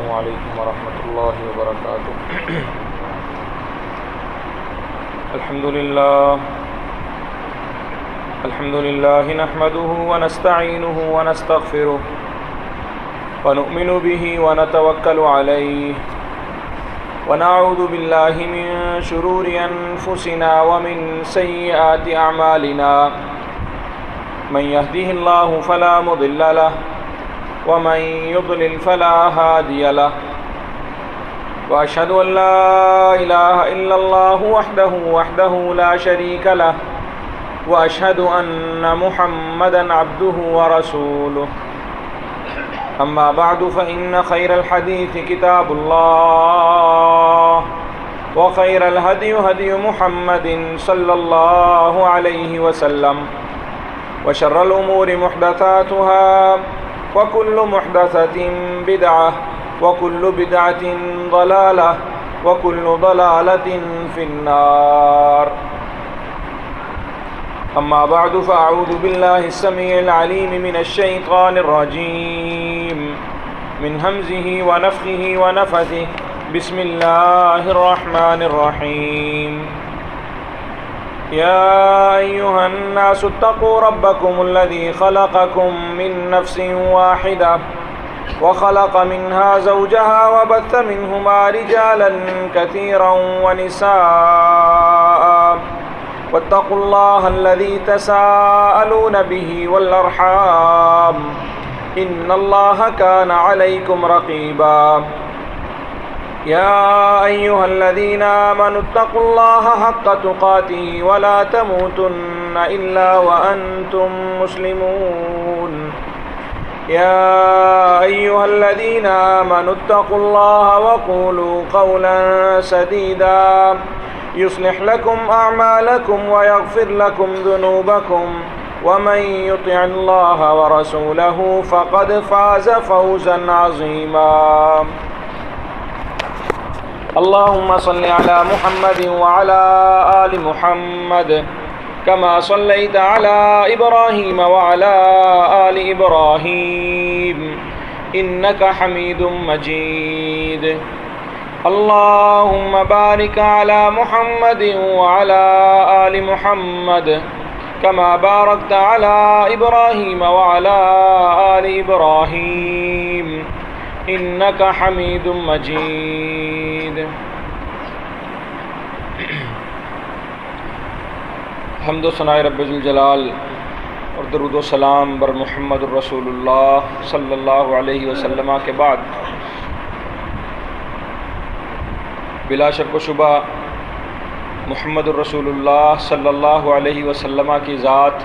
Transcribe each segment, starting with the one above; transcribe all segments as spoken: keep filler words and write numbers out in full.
علیکم ورحمۃ اللہ وبرکاتہ۔ الحمد للہ الحمد للہ نحمده ونستعینه ونستغفره ونؤمن به ونتوکل علیہ ونعوذ باللہ من شرور انفسنا ومن سیئات اعمالنا، من يهده الله فلا مضل له ومن يضلل فلا هادي له، وأشهد أن لا إله إلا الله وحده وحده لا شريك له، وأشهد أن محمدا عبده ورسوله. أما بعد فإن خير الحديث كتاب الله، وخير الهدي هدي محمد صلى الله عليه وسلم، وشر الأمور محدثاتها، وكل محدثة بدعة، وكل بدعة ضلالة، وكل ضلالة في النار. أما بعد فأعوذ بالله السميع العليم من الشيطان الرجيم من همزه ونفخه ونفثه. بسم الله الرحمن الرحيم. يا أيها الناس اتقوا ربكم الذي خلقكم من نفس واحدة وخلق منها زوجها وبث منهما رجالا كثيرا ونساء، واتقوا الله الذي تساءلون به والأرحام إن الله كان عليكم رقيبا. يا أيها الذين آمنوا اتقوا الله حق تقاته ولا تموتن إلا وأنتم مسلمون. يا أيها الذين آمنوا اتقوا الله وقولوا قولا سديدا يصلح لكم أعمالكم ويغفر لكم ذنوبكم، ومن يطع الله ورسوله فقد فاز فوزا عظيما. اللهم صل على محمد وعلى آل محمد كما صليت على إبراهيم وعلى آل إبراهيم إنك حميد مجيد. اللهم بارك على محمد وعلى آل محمد كما باركت على إبراهيم وعلى آل إبراهيم إنك حميد مجيد. حمد و ثناء رب ذوالجلال اور درود و سلام بر محمد الرسول اللہ صلی اللہ علیہ وسلم کے بعد، بلا شک و شبہ محمد الرسول اللہ صلی اللہ علیہ وسلم کی ذات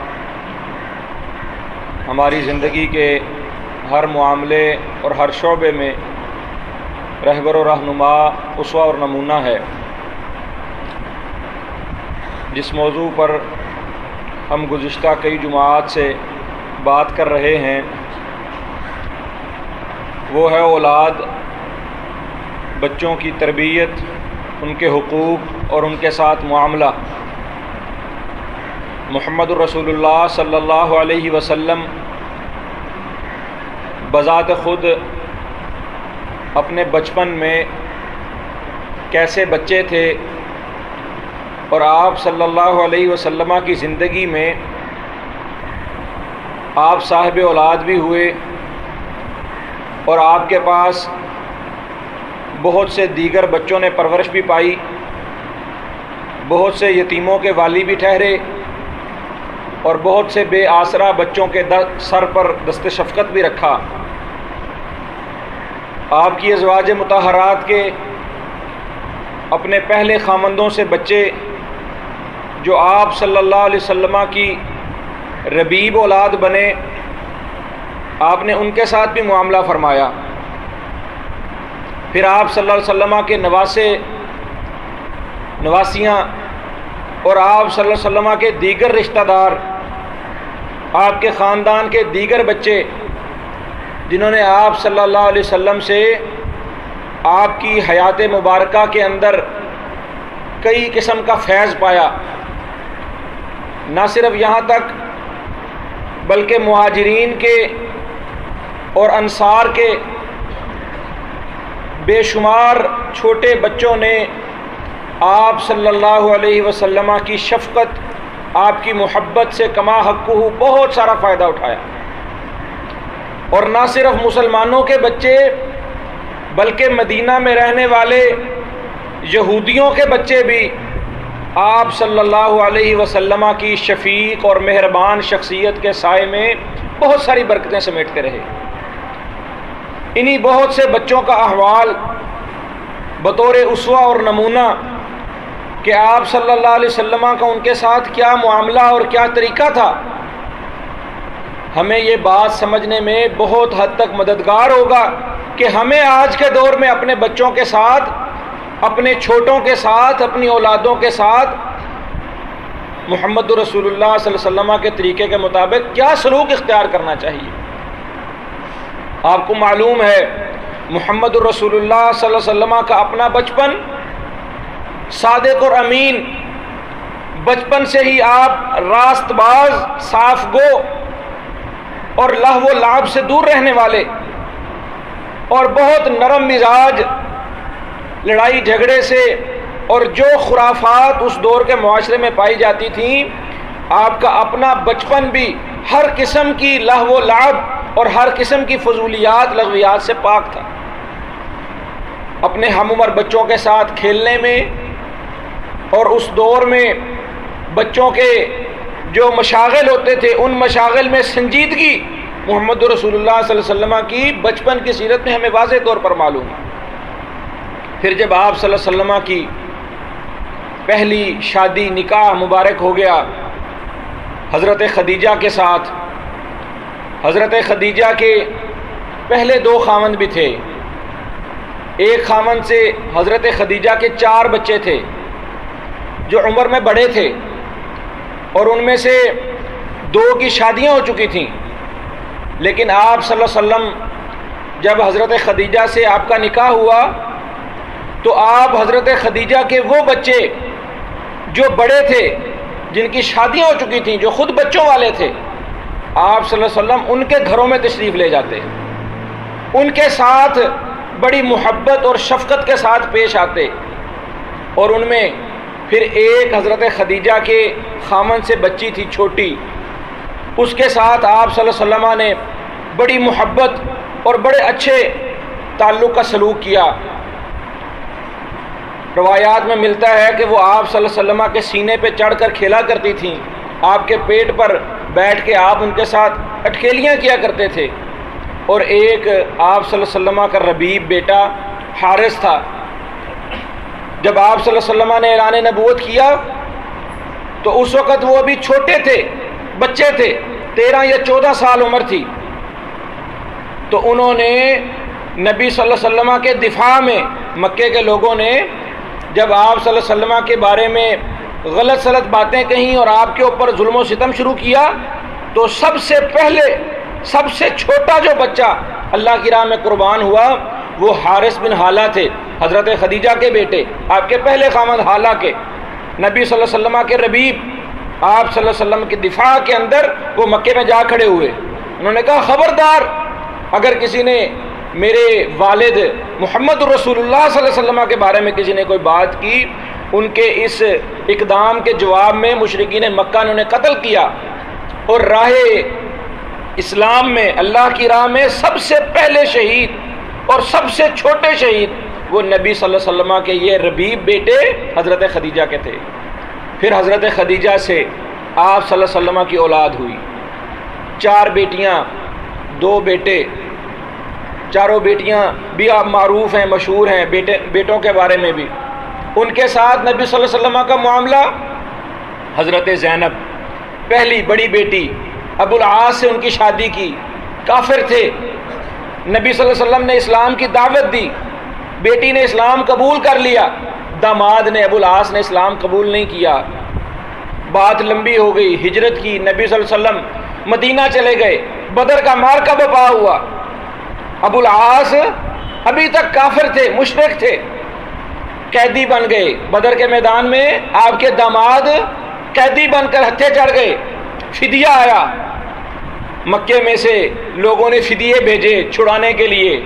ہماری زندگی کے ہر معاملے اور ہر شعبے میں رہبر و رہنما، اسوہ اور نمونہ ہے. جس موضوع پر ہم گزشتہ کئی جمعات سے بات کر رہے ہیں وہ ہے اولاد، بچوں کی تربیت، ان کے حقوق اور ان کے ساتھ معاملہ. محمد الرسول اللہ صلی اللہ علیہ وسلم بذات خود اپنے بچپن میں کیسے بچے تھے، اور آپ صلی اللہ علیہ وسلم کی زندگی میں آپ صاحب اولاد بھی ہوئے، اور آپ کے پاس بہت سے دیگر بچوں نے پرورش بھی پائی، بہت سے یتیموں کے والی بھی ٹھہرے، اور بہت سے بے آسرا بچوں کے سر پر دست شفقت بھی رکھا. آپ کی ازواج مطہرات کے اپنے پہلے خامندوں سے بچے جو آپ صلی اللہ علیہ وسلم کی ربیب اولاد بنے، آپ نے ان کے ساتھ بھی معاملہ فرمایا. پھر آپ صلی اللہ علیہ وسلم کے نواسے، نواسیاں اور آپ صلی اللہ علیہ وسلم کے دیگر رشتہ دار، آپ کے خاندان کے دیگر بچے جنہوں نے آپ صلی اللہ علیہ وسلم سے آپ کی حیات مبارکہ کے اندر کئی قسم کا فیض پایا. نہ صرف یہاں تک بلکہ مہاجرین کے اور انصار کے بے شمار چھوٹے بچوں نے آپ صلی اللہ علیہ وسلم کی شفقت، آپ کی محبت سے کما حقہ بہت سارا فائدہ اٹھایا، اور نہ صرف مسلمانوں کے بچے بلکہ مدینہ میں رہنے والے یہودیوں کے بچے بھی آپ صلی اللہ علیہ وسلم کی شفیق اور مہربان شخصیت کے سائے میں بہت ساری برکتیں سمیٹتے رہے۔ انہی بہت سے بچوں کا احوال بطور اسوہ اور نمونہ کہ آپ صلی اللہ علیہ وسلم کا ان کے ساتھ کیا معاملہ اور کیا طریقہ تھا، ہمیں یہ بات سمجھنے میں بہت حد تک مددگار ہوگا کہ ہمیں آج کے دور میں اپنے بچوں کے ساتھ، اپنے چھوٹوں کے ساتھ، اپنی اولادوں کے ساتھ محمد رسول اللہ صلی اللہ علیہ وسلم کے طریقے کے مطابق کیا سلوک اختیار کرنا چاہیے۔ آپ کو معلوم ہے محمد رسول اللہ صلی اللہ علیہ وسلم کا اپنا بچپن صادق اور امین، بچپن سے ہی آپ راست باز، صاف گو اور لہو و لعب سے دور رہنے والے، اور بہت نرم مزاج، لڑائی جھگڑے سے اور جو خرافات اس دور کے معاشرے میں پائی جاتی تھیں، آپ کا اپنا بچپن بھی ہر قسم کی لہو و لعب اور ہر قسم کی فضولیات لغویات سے پاک تھا۔ اپنے ہم عمر بچوں کے ساتھ کھیلنے میں اور اس دور میں بچوں کے جو مشاغل ہوتے تھے ان مشاغل میں سنجیدگی محمد رسول اللہ صلی اللہ علیہ وسلم کی بچپن کی سیرت میں ہمیں واضح طور پر معلوم ہے۔ پھر جب آپ صلی اللہ علیہ وسلم کی پہلی شادی نکاح مبارک ہو گیا حضرت خدیجہ کے ساتھ، حضرت خدیجہ کے پہلے دو خاوند بھی تھے، ایک خاوند سے حضرت خدیجہ کے چار بچے تھے جو عمر میں بڑے تھے، اور ان میں سے دو کی شادیاں ہو چکی تھیں، لیکن آپ صلی اللہ علیہ وسلم جب حضرت خدیجہ سے آپ کا نکاح ہوا تو آپ حضرت خدیجہ کے وہ بچے جو بڑے تھے، جن کی شادیاں ہو چکی تھیں، جو خود بچوں والے تھے، آپ صلی اللہ علیہ وسلم ان کے گھروں میں تشریف لے جاتے، ان کے ساتھ بڑی محبت اور شفقت کے ساتھ پیش آتے، اور ان میں پھر ایک حضرت خدیجہ کے خامن سے بچی تھی چھوٹی، اس کے ساتھ آپ صلی اللہ علیہ وسلم نے بڑی محبت اور بڑے اچھے تعلق کا سلوک کیا۔ روایات میں ملتا ہے کہ وہ آپ صلی اللہ علیہ وسلم کے سینے پہ چڑھ کر کھیلا کرتی تھیں، آپ کے پیٹ پر بیٹھ کے آپ ان کے ساتھ اٹکیلیاں کیا کرتے تھے، اور ایک آپ صلی اللہ علیہ وسلم کا ربیب بیٹا حارث تھا۔ جب آپ صلی اللہ علیہ وسلم نے اعلان نبوت کیا تو اس وقت وہ ابھی چھوٹے تھے، بچے تھے، تیرہ یا چودہ سال عمر تھی، تو انہوں نے نبی صلی اللہ علیہ وسلم کے دفاع میں، مکے کے لوگوں نے جب آپ صلی اللہ علیہ وسلم کے بارے میں غلط سلط باتیں کہیں اور آپ کے اوپر ظلم و ستم شروع کیا، تو سب سے پہلے سب سے چھوٹا جو بچہ اللہ کی راہ میں قربان ہوا وہ حارث بن حالہ تھے، حضرت خدیجہ کے بیٹے، آپ کے پہلے خامد حالہ کے، نبی صلی اللہ علیہ وسلم کے ربیب، آپ صلی اللہ علیہ وسلم کے دفاع کے اندر وہ مکے میں جا کھڑے ہوئے۔ انہوں نے کہا خبردار اگر کسی نے میرے والد محمد رسول اللہ صلی اللہ علیہ وسلم کے بارے میں کسی نے کوئی بات کی، ان کے اس اقدام کے جواب میں مشرکین مکہ نے انہیں قتل کیا، اور راہ اسلام میں اللہ کی راہ میں سب سے پہلے شہید اور سب سے چھوٹے شہید وہ نبی صلی اللہ علیہ وسلم کے یہ ربیب بیٹے حضرت خدیجہ کے تھے۔ پھر حضرت خدیجہ سے آپ صلی اللہ علیہ وسلم کی اولاد ہوئی، چار بیٹیاں، دو بیٹے، چاروں بیٹیاں بھی آپ معروف ہیں، مشہور ہیں بیٹے بیٹوں کے بارے میں بھی۔ ان کے ساتھ نبی صلی اللہ علیہ وسلم کا معاملہ، حضرت زینب پہلی بڑی بیٹی، ابو العاص سے ان کی شادی کی، کافر تھے، نبی صلی اللہ علیہ وسلم نے اسلام کی دعوت دی، بیٹی نے اسلام قبول کر لیا، داماد نے ابو العاص نے اسلام قبول نہیں کیا، بات لمبی ہو گئی، ہجرت کی، نبی صلی اللہ علیہ وسلم مدینہ چلے گئے، بدر کا معرکہ برپا ہوا، ابو العاص ابھی تک کافر تھے، مشرک تھے، قیدی بن گئے بدر کے میدان میں، آپ کے داماد قیدی بن کر ہتھے چڑھ گئے، فدیہ آیا، مکے میں سے لوگوں نے فدیے بھیجے چھڑانے کے لیے،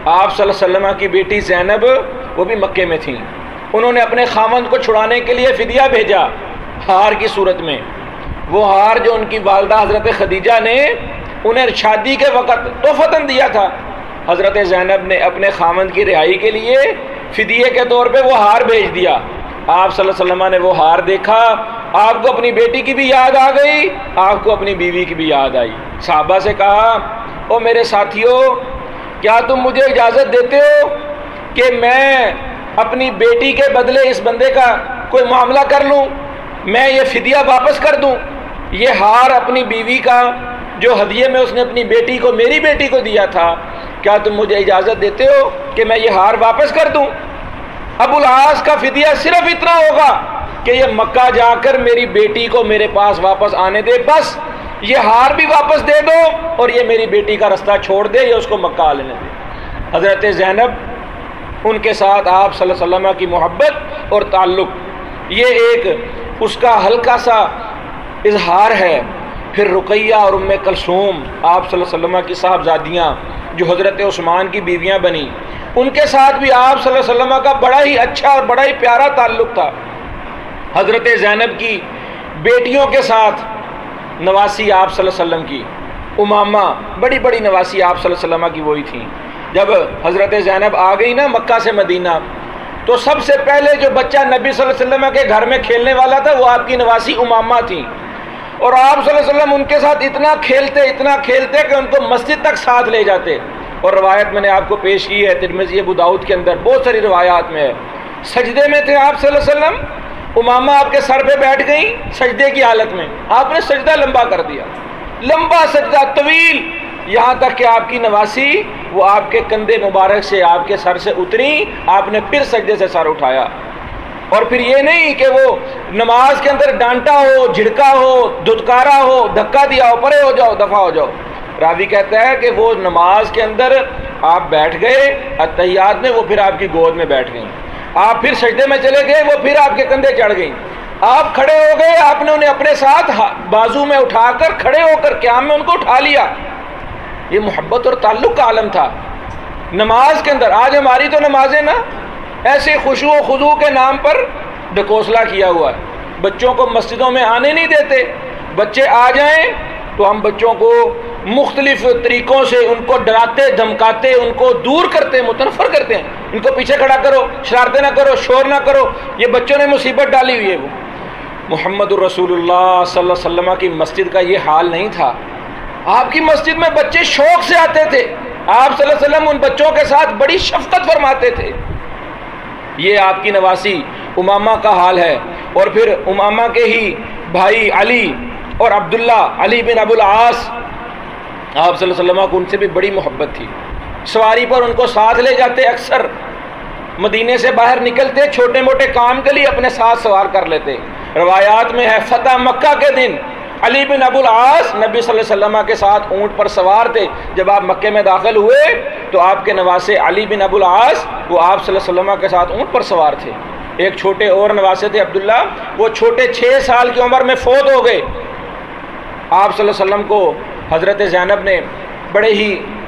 آپ صلی اللہ علیہ وسلم کی بیٹی زینب وہ بھی مکے میں تھیں، انہوں نے اپنے خاوند کو چھڑانے کے لیے فدیہ بھیجا ہار کی صورت میں، وہ ہار جو ان کی والدہ حضرت خدیجہ نے انہیں شادی کے وقت تحفتاً دیا تھا، حضرت زینب نے اپنے خاوند کی رہائی کے لیے فدیے کے طور پہ وہ ہار بھیج دیا۔ آپ صلی اللہ علیہ وسلم نے وہ ہار دیکھا، آپ کو اپنی بیٹی کی بھی یاد آ گئی، آپ کو اپنی بیوی کی بھی یاد آئی۔ صحابہ سے کہا، او میرے ساتھیو، کیا تم مجھے اجازت دیتے ہو کہ میں اپنی بیٹی کے بدلے اس بندے کا کوئی معاملہ کر لوں، میں یہ فدیہ واپس کر دوں؟ یہ ہار اپنی بیوی کا جو ہدیے میں اس نے اپنی بیٹی کو، میری بیٹی کو دیا تھا، کیا تم مجھے اجازت دیتے ہو کہ میں یہ ہار واپس کر دوں؟ ابو العاص کا فدیہ صرف اتنا ہوگا کہ یہ مکہ جا کر میری بیٹی کو میرے پاس واپس آنے دے، بس یہ ہار بھی واپس دے دو اور یہ میری بیٹی کا رستہ چھوڑ دے، یا اس کو مکہ آ لینے دے۔ حضرت زینب، ان کے ساتھ آپ صلی اللہ علیہ وسلم کی محبت اور تعلق، یہ ایک اس کا ہلکا سا اظہار ہے۔ پھر رقیہ اور ام کلثوم، آپ صلی اللہ علیہ وسلم کی صاحبزادیاں جو حضرت عثمان کی بیویاں بنیں، ان کے ساتھ بھی آپ صلی اللہ علیہ وسلم کا بڑا ہی اچھا اور بڑا ہی پیارا تعلق تھا۔ حضرت زینب کی بیٹیوں کے ساتھ نواسی آپ صلی اللہ علیہ وسلم کی، امامہ بڑی بڑی نواسی آپ صلی اللہ علیہ وسلم کی وہی تھیں۔ جب حضرت زینب آ گئی نا مکہ سے مدینہ، تو سب سے پہلے جو بچہ نبی صلی اللہ علیہ وسلم کے گھر میں کھیلنے والا تھا وہ آپ کی نواسی امامہ تھیں، اور آپ صلی اللہ علیہ وسلم ان کے ساتھ اتنا کھیلتے اتنا کھیلتے کہ ان کو مسجد تک ساتھ لے جاتے۔ اور روایت میں نے آپ کو پیش کی ہے ترمذی ابو داؤد کے اندر، بہت ساری روایات میں ہے، سجدے میں تھے آپ صلی اللہ علیہ وسلم، امامہ آپ کے سر پہ بیٹھ گئیں سجدے کی حالت میں، آپ نے سجدہ لمبا کر دیا، لمبا سجدہ طویل، یہاں تک کہ آپ کی نواسی وہ آپ کے کندھے مبارک سے آپ کے سر سے اتری، آپ نے پھر سجدے سے سر اٹھایا۔ اور پھر یہ نہیں کہ وہ نماز کے اندر ڈانٹا ہو، جھڑکا ہو، دھتکارا ہو، دھکا دیا ہو، پرے ہو جاؤ، دفع ہو جاؤ۔ راوی کہتا ہے کہ وہ نماز کے اندر آپ بیٹھ گئے اتحیات میں، وہ پھر آپ کی گود میں بیٹھ گئیں، آپ پھر سجدے میں چلے گئے، وہ پھر آپ کے کندھے چڑھ گئیں، آپ کھڑے ہو گئے، آپ نے انہیں اپنے ساتھ بازو میں اٹھا کر کھڑے ہو کر قیام میں ان کو اٹھا لیا۔ یہ محبت اور تعلق کا عالم تھا نماز کے اندر۔ آج ہماری تو نمازیں نا ایسے خشوع و خضوع کے نام پر ڈھکوسلا کیا ہوا ہے، بچوں کو مسجدوں میں آنے نہیں دیتے، بچے آ جائیں تو ہم بچوں کو مختلف طریقوں سے ان کو ڈراتے دھمکاتے، ان کو دور کرتے، متنفر کرتے ہیں، ان کو پیچھے کھڑا کرو، شرارتیں نہ کرو، شور نہ کرو، یہ بچوں نے مصیبت ڈالی ہوئی ہے۔ وہ محمد الرسول اللہ صلی اللہ علیہ وسلم کی مسجد کا یہ حال نہیں تھا، آپ کی مسجد میں بچے شوق سے آتے تھے، آپ صلی اللہ علیہ وسلم ان بچوں کے ساتھ بڑی شفقت فرماتے تھے۔ یہ آپ کی نواسی امامہ کا حال ہے۔ اور پھر امامہ کے ہی بھائی علی اور عبداللہ، علی بن ابو العاص، آپ صلی اللہ علیہ وسلم کو ان سے بھی بڑی محبت تھی، سواری پر ان کو ساتھ لے جاتے، اکثر مدینے سے باہر نکلتے چھوٹے موٹے کام کے لیے اپنے ساتھ سوار کر لیتے۔ روایات میں ہے فتح مکہ کے دن علی بن ابو العاص نبی صلی اللہ علیہ وسلم کے ساتھ اونٹ پر سوار تھے، جب آپ مکے میں داخل ہوئے تو آپ کے نواسے علی بن ابو العاص وہ آپ صلی اللہ علیہ وسلم کے ساتھ اونٹ پر سوار تھے۔ ایک چھوٹے اور نواسے تھے عبداللہ، وہ چھوٹے چھ سال کی عمر میں فوت ہو گئے۔ آپ صلی اللہ علیہ وسلم کو حضرت زینب نے بڑے ہی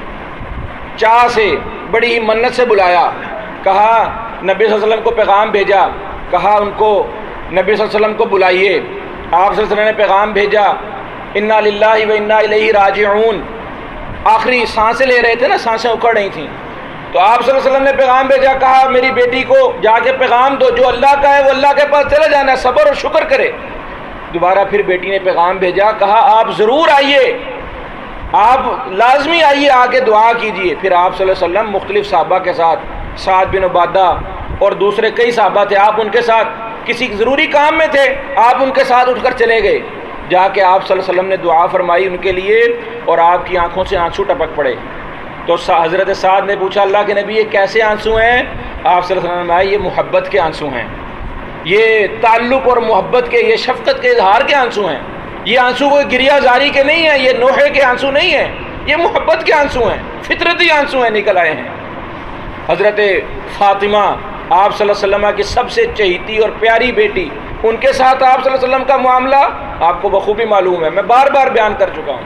چاہ سے، بڑی ہی منت سے بلایا، کہا نبی صلی اللہ علیہ وسلم کو پیغام بھیجا، کہا ان کو نبی صلی اللہ علیہ وسلم کو بلائیے۔ آپ صلی اللہ علیہ وسلم نے پیغام بھیجا، انا للہ و انا الیہ راجعون، آخری سانسیں لے رہے تھے نا، سانسیں اکھڑ رہی تھیں، تو آپ صلی اللہ علیہ وسلم نے پیغام بھیجا، کہا میری بیٹی کو جا کے پیغام دو، جو اللہ کا ہے وہ اللہ کے پاس چلے جانا ہے، صبر اور شکر کرے۔ دوبارہ پھر بیٹی نے پیغام بھیجا، کہا آپ ضرور آئیے، آپ لازمی آئیے، آ کے دعا کیجئے۔ پھر آپ صلی اللہ علیہ وسلم مختلف صحابہ کے ساتھ، سعد بن عبادہ اور دوسرے کئی صحابہ تھے، آپ ان کے ساتھ کسی ضروری کام میں تھے، آپ ان کے ساتھ اٹھ کر چلے گئے، جا کے آپ صلی اللہ علیہ وسلم نے دعا فرمائی ان کے لیے، اور آپ کی آنکھوں سے آنسو ٹپک پڑے۔ تو حضرت سعد نے پوچھا اللہ کے نبی یہ کیسے آنسو ہیں؟ آپ صلی اللہ علیہ وسلم نے یہ محبت کے آنسو ہیں، یہ تعلق اور محبت کے، یہ شفقت کے اظہار کے آنسو ہیں، یہ آنسو کوئی گریہ زاری کے نہیں ہیں، یہ نوحے کے آنسو نہیں ہیں، یہ محبت کے آنسو ہیں، فطرتی آنسو ہیں، نکل آئے ہیں۔ حضرت فاطمہ آپ صلی اللہ علیہ وسلم کی سب سے چہیتی اور پیاری بیٹی، ان کے ساتھ آپ صلی اللہ علیہ وسلم کا معاملہ آپ کو بخوبی معلوم ہے، میں بار بار بیان کر چکا ہوں۔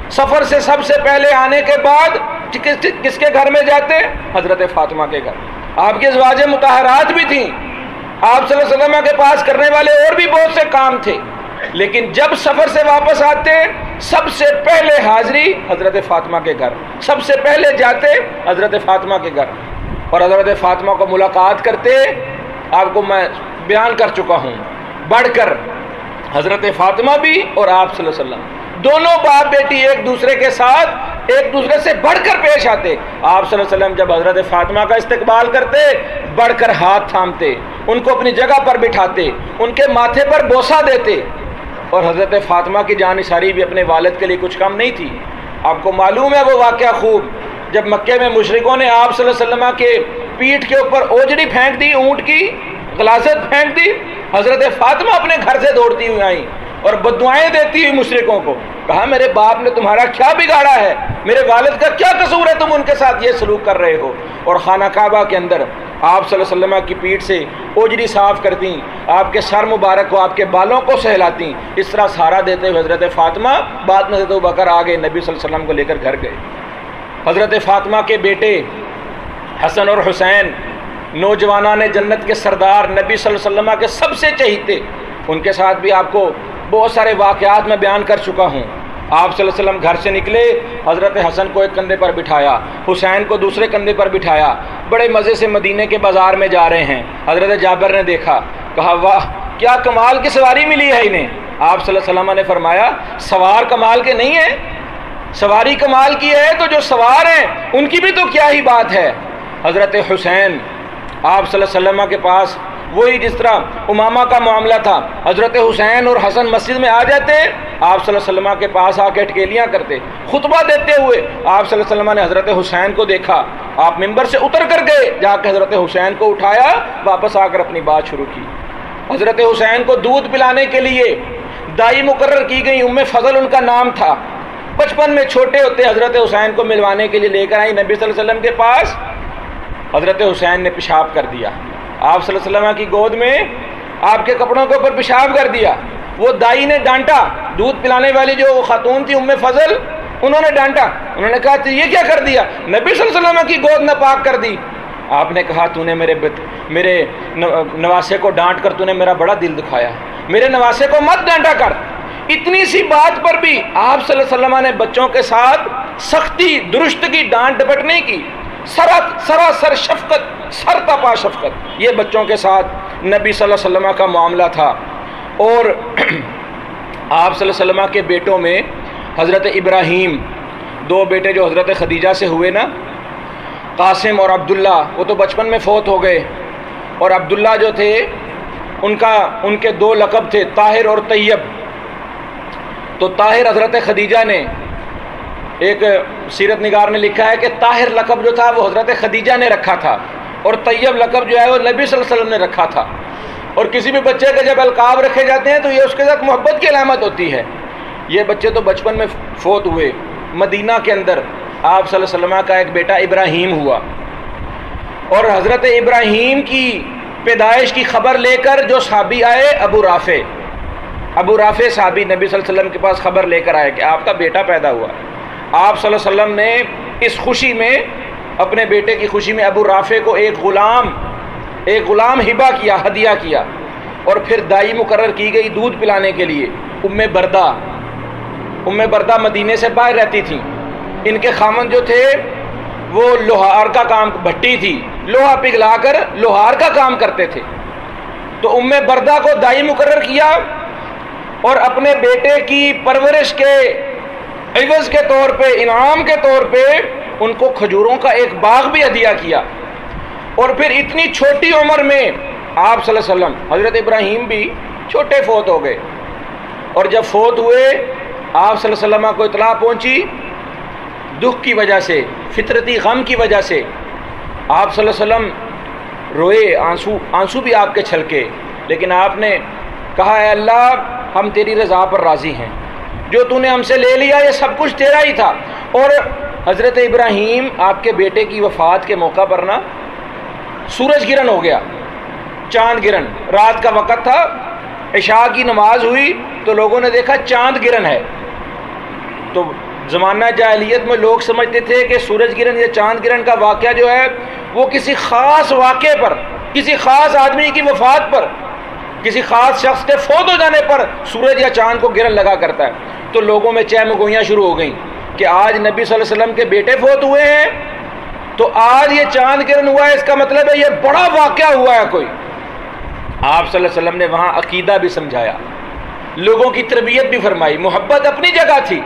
سفر سے سب سے پہلے آنے کے بعد کس کس کے گھر میں جاتے؟ حضرت فاطمہ کے گھر۔ آپ کی ازواج مطہرات بھی تھیں، آپ صلی اللہ علیہ وسلم کے پاس کرنے والے اور بھی بہت سے کام تھے، لیکن جب سفر سے واپس آتے سب سے پہلے حاضری حضرت فاطمہ کے گھر، سب سے پہلے جاتے حضرت فاطمہ کے گھر اور حضرت فاطمہ کو ملاقات کرتے۔ آپ کو میں بیان کر چکا ہوں، بڑھ کر حضرت فاطمہ بھی اور آپ صلی اللہ علیہ وسلم دونوں باپ بیٹی ایک دوسرے کے ساتھ ایک دوسرے سے بڑھ کر پیش آتے۔ آپ صلی اللہ علیہ وسلم جب حضرت فاطمہ کا استقبال کرتے بڑھ کر ہاتھ تھامتے، ان کو اپنی جگہ پر بٹھاتے، ان کے ماتھے پر بوسہ دیتے، اور حضرت فاطمہ کی جانثاری بھی اپنے والد کے لیے کچھ کم نہیں تھی۔ آپ کو معلوم ہے وہ واقعہ خوب، جب مکے میں مشرکوں نے آپ صلی اللہ علیہ وسلم کے پیٹھ کے اوپر اوجڑی پھینک دی، اونٹ کی غلاظت پھینک دی، حضرت فاطمہ اپنے گھر سے دوڑتی ہوئی آئیں اور بددعائیں دیتی ہوئی مشرکوں کو، کہا میرے باپ نے تمہارا کیا بگاڑا ہے، میرے والد کا کیا قصور ہے، تم ان کے ساتھ یہ سلوک کر رہے ہو، اور خانہ کعبہ کے اندر آپ صلی اللہ علیہ وسلم کی پیٹھ سے اوجڑی صاف کرتی، آپ کے سر مبارک کو، آپ کے بالوں کو سہلاتی، اس طرح سہارا دیتے ہوئے حضرت فاطمہ بعد میں حضرت ابوبکر آگے نبی صلی اللہ علیہ وسلم کو لے کر گھر گئے۔ حضرت فاطمہ کے بیٹے حسن اور حسین نوجوانان جنت کے سردار، نبی صلی اللہ علیہ وسلم کے سب سے چہیتے، ان کے ساتھ بھی آپ کو بہت سارے واقعات میں بیان کر چکا ہوں۔ آپ صلی اللہ علیہ وسلم گھر سے نکلے، حضرت حسن کو ایک کندھے پر بٹھایا، حسین کو دوسرے کندھے پر بٹھایا، بڑے مزے سے مدینے کے بازار میں جا رہے ہیں۔ حضرت جابر نے دیکھا، کہا واہ کیا کمال کی سواری ملی ہے انہیں۔ آپ صلی اللہ علیہ وسلم نے فرمایا سوار کمال کے نہیں ہیں، سواری کمال کی ہے تو جو سوار ہیں ان کی بھی تو کیا ہی بات ہے۔ حضرت حسین آپ صلی اللہ علیہ وسلم کے پاس وہی جس طرح امامہ کا معاملہ تھا، حضرت حسین اور حسن مسجد میں آ جاتے، آپ صلی اللہ علیہ وسلم کے پاس آ کے اٹکیلیاں کرتے، خطبہ دیتے ہوئے آپ صلی اللہ علیہ وسلم نے حضرت حسین کو دیکھا، آپ ممبر سے اتر کر گئے، جا کے حضرت حسین کو اٹھایا، واپس آ کر اپنی بات شروع کی۔ حضرت حسین کو دودھ پلانے کے لیے دائی مقرر کی گئی، ام فضل ان کا نام تھا، بچپن میں چھوٹے ہوتے حضرت حسین کو ملوانے کے لیے لے کر آئی نبی صلی اللہ علیہ وسلم کے پاس۔ حضرت حسین نے پیشاب کر دیا، آپ صلی اللہ علیہ وسلم کی گود میں آپ کے کپڑوں کے اوپر پیشاب کر دیا، وہ دائی نے ڈانٹا، دودھ پلانے والی جو خاتون تھی ام فضل، انہوں نے ڈانٹا، انہوں نے کہا یہ کیا کر دیا، نبی صلی اللہ علیہ وسلم کی گود ناپاک کر دی۔ آپ نے کہا تو نے میرے میرے نواسے کو ڈانٹ کر تو نے میرا بڑا دل دکھایا، میرے نواسے کو مت ڈانٹا کر۔ اتنی سی بات پر بھی آپ صلی اللہ علیہ وسلم نے بچوں کے ساتھ سختی درستگی ڈانٹ ڈپٹ نہیں کی، سراسر شفقت، سر تپا شفقت، یہ بچوں کے ساتھ نبی صلی اللہ علیہ وسلم کا معاملہ تھا۔ اور آپ صلی اللہ علیہ وسلم کے بیٹوں میں حضرت ابراہیم، دو بیٹے جو حضرت خدیجہ سے ہوئے نا، قاسم اور عبداللہ، وہ تو بچپن میں فوت ہو گئے، اور عبداللہ جو تھے ان کا ان کے دو لقب تھے طاہر اور طیب۔ تو طاہر حضرت خدیجہ نے، ایک سیرت نگار نے لکھا ہے کہ طاہر لقب جو تھا وہ حضرت خدیجہ نے رکھا تھا، اور طیب لقب جو ہے وہ نبی صلی اللہ علیہ وسلم نے رکھا تھا۔ اور کسی بھی بچے کے جب القاب رکھے جاتے ہیں تو یہ اس کے ساتھ محبت کی علامت ہوتی ہے۔ یہ بچے تو بچپن میں فوت ہوئے۔ مدینہ کے اندر آپ صلی اللہ علیہ وسلم کا ایک بیٹا ابراہیم ہوا، اور حضرت ابراہیم کی پیدائش کی خبر لے کر جو صحابی آئے، ابو رافع ابو رافع صحابی نبی صلی اللہ علیہ وسلم کے پاس خبر لے کر آئے کہ آپ کا بیٹا پیدا ہوا۔ آپ صلی اللہ علیہ وسلم نے اس خوشی میں، اپنے بیٹے کی خوشی میں، ابو رافع کو ایک غلام ایک غلام ہبہ کیا، ہدیہ کیا، اور پھر دائی مقرر کی گئی دودھ پلانے کے لیے، ام بردہ ام بردہ مدینے سے باہر رہتی تھیں۔ ان کے خامن جو تھے وہ لوہار کا کام، بھٹی تھی، لوہا پگھلا کر لوہار کا کام کرتے تھے۔ تو ام بردہ کو دائی مقرر کیا، اور اپنے بیٹے کی پرورش کے عوض کے طور پہ، انعام کے طور پہ ان کو کھجوروں کا ایک باغ بھی ہدیہ کیا۔ اور پھر اتنی چھوٹی عمر میں آپ صلی اللہ علیہ وسلم، حضرت ابراہیم بھی چھوٹے فوت ہو گئے، اور جب فوت ہوئے آپ صلی اللہ علیہ وسلم کو اطلاع پہنچی، دکھ کی وجہ سے، فطرتی غم کی وجہ سے آپ صلی اللہ علیہ وسلم روئے، آنسو آنسو بھی آپ کے چھلکے، لیکن آپ نے کہا اے اللہ ہم تیری رضا پر راضی ہیں، جو تو نے ہم سے لے لیا یہ سب کچھ تیرا ہی تھا۔ اور حضرت ابراہیم آپ کے بیٹے کی وفات کے موقع پر نا سورج گرہن ہو گیا، چاند گرہن، رات کا وقت تھا، عشاء کی نماز ہوئی تو لوگوں نے دیکھا چاند گرہن ہے، تو زمانہ جاہلیت میں لوگ سمجھتے تھے کہ سورج گرہن یا چاند گرہن کا واقعہ جو ہے وہ کسی خاص واقعے پر، کسی خاص آدمی کی وفات پر، کسی خاص شخص کے فوت ہو جانے پر سورج یا چاند کو گرہن لگا کرتا ہے۔ تو لوگوں میں چہ مگوئیاں شروع ہو گئیں کہ آج نبی صلی اللہ علیہ وسلم کے بیٹے فوت ہوئے ہیں تو آج یہ چاند گرہن ہوا ہے، اس کا مطلب ہے یہ بڑا واقعہ ہوا ہے کوئی۔ آپ صلی اللہ علیہ وسلم نے وہاں عقیدہ بھی سمجھایا، لوگوں کی تربیت بھی فرمائی، محبت اپنی جگہ تھی۔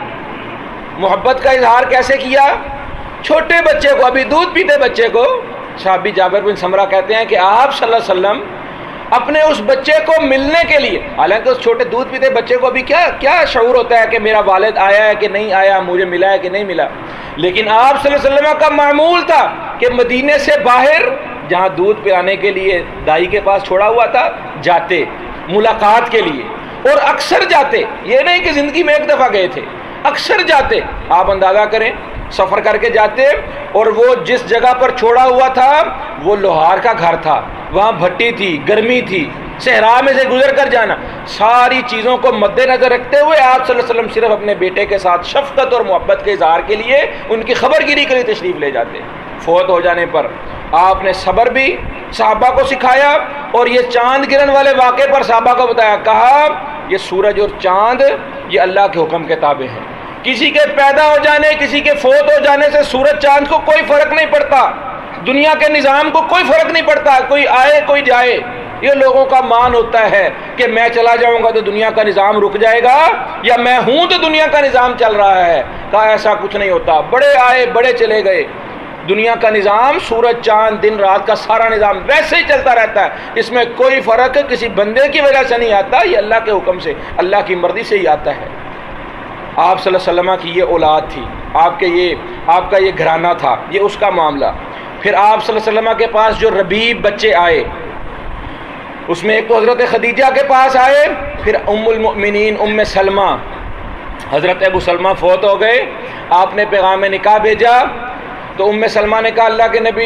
محبت کا اظہار کیسے کیا؟ چھوٹے بچے کو، ابھی دودھ پیتے بچے کو، صحابی جابر بن سمرہ کہتے ہیں کہ آپ صلی اللہ علیہ وسلم اپنے اس بچے کو ملنے کے لیے، حالانکہ اس چھوٹے دودھ پیتے بچے کو ابھی کیا کیا شعور ہوتا ہے کہ میرا والد آیا ہے کہ نہیں آیا، مجھے ملا ہے کہ نہیں ملا، لیکن آپ صلی اللہ علیہ وسلم کا معمول تھا کہ مدینے سے باہر جہاں دودھ پلانے کے لیے دائی کے پاس چھوڑا ہوا تھا جاتے ملاقات کے لیے، اور اکثر جاتے، یہ نہیں کہ زندگی میں ایک دفعہ گئے تھے، اکثر جاتے۔ آپ اندازہ کریں، سفر کر کے جاتے، اور وہ جس جگہ پر چھوڑا ہوا تھا وہ لوہار کا گھر تھا، وہاں بھٹی تھی، گرمی تھی، صحرا میں سے گزر کر جانا، ساری چیزوں کو مد نظر رکھتے ہوئے آپ صلی اللہ علیہ وسلم صرف اپنے بیٹے کے ساتھ شفقت اور محبت کے اظہار کے لیے ان کی خبر گیری کے لیے تشریف لے جاتے۔ فوت ہو جانے پر آپ نے صبر بھی صحابہ کو سکھایا، اور یہ چاند گرہن والے واقعے پر صحابہ کو بتایا، کہا یہ سورج اور چاند یہ اللہ کے حکم کے تابع ہیں، کسی کے پیدا ہو جانے، کسی کے فوت ہو جانے سے سورج چاند کو کوئی فرق نہیں پڑتا، دنیا کے نظام کو کوئی فرق نہیں پڑتا، کوئی آئے کوئی جائے۔ یہ لوگوں کا مان ہوتا ہے کہ میں چلا جاؤں گا تو دنیا کا نظام رک جائے گا، یا میں ہوں تو دنیا کا نظام چل رہا ہے۔ کہا ایسا کچھ نہیں ہوتا، بڑے آئے بڑے چلے گئے، دنیا کا نظام، سورج چاند دن رات کا سارا نظام ویسے ہی چلتا رہتا ہے، اس میں کوئی فرق کسی بندے کی وجہ سے نہیں آتا، یہ اللہ کے حکم سے، اللہ کی مرضی سے ہی آتا ہے۔ آپ صلی اللہ علیہ وسلم کی یہ اولاد تھی، آپ کے یہ آپ کا یہ گھرانہ تھا، یہ اس کا معاملہ۔ پھر آپ صلی اللہ علیہ وسلم کے پاس جو ربیب بچے آئے، اس میں ایک تو حضرت خدیجہ کے پاس آئے، پھر ام المؤمنین ام سلمہ، حضرت ابو سلمہ فوت ہو گئے، آپ نے پیغام نکاح بھیجا تو ام سلمہ نے کہا اللہ کے نبی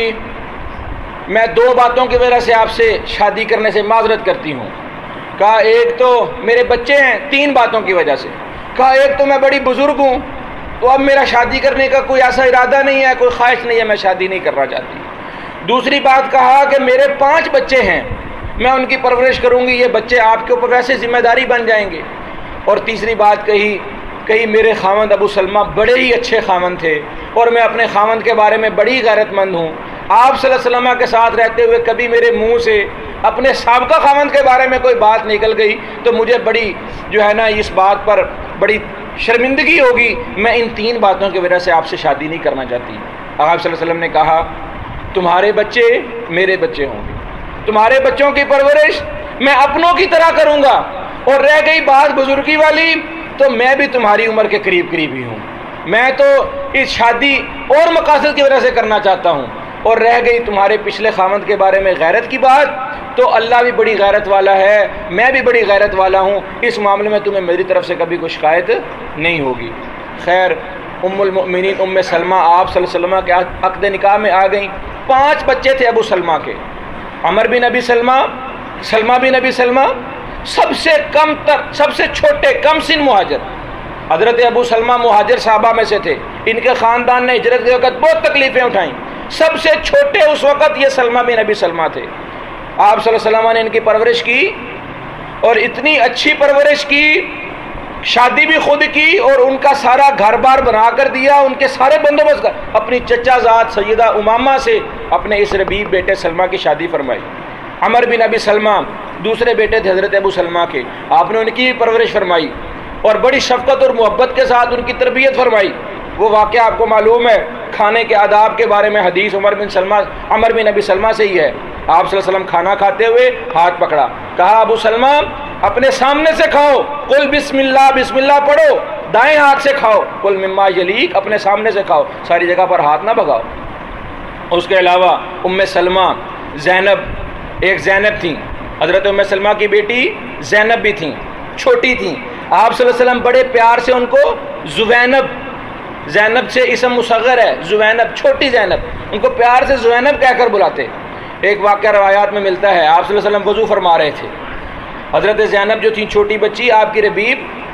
میں دو باتوں کی وجہ سے آپ سے شادی کرنے سے معذرت کرتی ہوں۔ کہا ایک تو میرے بچے ہیں، تین باتوں کی وجہ سے۔ کہا ایک تو میں بڑی بزرگ ہوں، تو اب میرا شادی کرنے کا کوئی ایسا ارادہ نہیں ہے، کوئی خواہش نہیں ہے، میں شادی نہیں کرنا چاہتی۔ دوسری بات کہا کہ میرے پانچ بچے ہیں، میں ان کی پرورش کروں گی، یہ بچے آپ کے اوپر ویسے ذمہ داری بن جائیں گے۔ اور تیسری بات کہی کہی میرے خاوند ابو سلمہ بڑے ہی اچھے خاوند تھے، اور میں اپنے خاوند کے بارے میں بڑی غیرت مند ہوں، آپ صلی اللہ علیہ وسلم کے ساتھ رہتے ہوئے کبھی میرے منہ سے اپنے سابقہ خاوند کے بارے میں کوئی بات نکل گئی تو مجھے بڑی جو ہے نا اس بات پر بڑی شرمندگی ہوگی، میں ان تین باتوں کی وجہ سے آپ سے شادی نہیں کرنا چاہتی۔ آپ صلی اللہ علیہ وسلم نے کہا تمہارے بچے میرے بچے ہوں گے، تمہارے بچوں کی پرورش میں اپنوں کی طرح کروں گا، اور رہ گئی بات بزرگی والی تو میں بھی تمہاری عمر کے قریب قریب ہی ہوں، میں تو اس شادی اور مقاصد کی وجہ سے کرنا چاہتا ہوں۔ اور رہ گئی تمہارے پچھلے خاوند کے بارے میں غیرت کی بات، تو اللہ بھی بڑی غیرت والا ہے، میں بھی بڑی غیرت والا ہوں، اس معاملے میں تمہیں میری طرف سے کبھی کوئی شکایت نہیں ہوگی۔ خیر ام المؤمنین ام سلمہ آپ صلی اللہ علیہ وسلم کے عقد نکاح میں آ گئیں، پانچ بچے تھے ابو سلمہ کے، عمر بن ابی سلمہ، سلمہ بن ابی سلمہ، سب سے کم تر سب سے چھوٹے کم سن مہاجر۔ حضرت ابو سلمہ مہاجر صحابہ میں سے تھے، ان کے خاندان نے ہجرت کے وقت بہت تکلیفیں اٹھائیں، سب سے چھوٹے اس وقت یہ سلمہ بن ابی سلمہ تھے۔ آپ صلی اللہ علیہ وسلم نے ان کی پرورش کی، اور اتنی اچھی پرورش کی، شادی بھی خود کی، اور ان کا سارا گھر بار بنا کر دیا، ان کے سارے بندوبست کر اپنی چچا زاد سیدہ امامہ سے اپنے اس ربیب بیٹے سلمہ کی شادی فرمائی۔ عمر بن ابی سلمہ دوسرے بیٹے تھے حضرت ابو سلمہ کے، آپ نے ان کی پرورش فرمائی، اور بڑی شفقت اور محبت کے ساتھ ان کی تربیت فرمائی۔ وہ واقعہ آپ کو معلوم ہے، کھانے کے آداب کے بارے میں حدیث عمر بن سلمہ عمر بن ابی سلمہ سے ہی ہے۔ آپ صلی اللہ علیہ وسلم کھانا کھاتے ہوئے ہاتھ پکڑا، کہا ابو سلمہ اپنے سامنے سے کھاؤ، قل بسم اللہ، بسم اللہ پڑھو، دائیں ہاتھ سے کھاؤ، قل مما یلیک، اپنے سامنے سے کھاؤ، ساری جگہ پر ہاتھ نہ بھگاؤ۔ اس کے علاوہ ام سلمہ، زینب، ایک زینب تھیں، حضرت ام سلمہ کی بیٹی زینب بھی تھیں، چھوٹی تھیں، آپ صلی اللہ علیہ وسلم بڑے پیار سے ان کو زوینب، زینب سے اسم مصغر ہے، زوینب چھوٹی زینب، ان کو پیار سے زوینب کہہ کر بلاتے۔ ایک واقعہ روایات میں ملتا ہے، آپ صلی اللہ علیہ وسلم وضو فرما رہے تھے، حضرت زینب جو تھیں چھوٹی بچی، آپ کی ربیب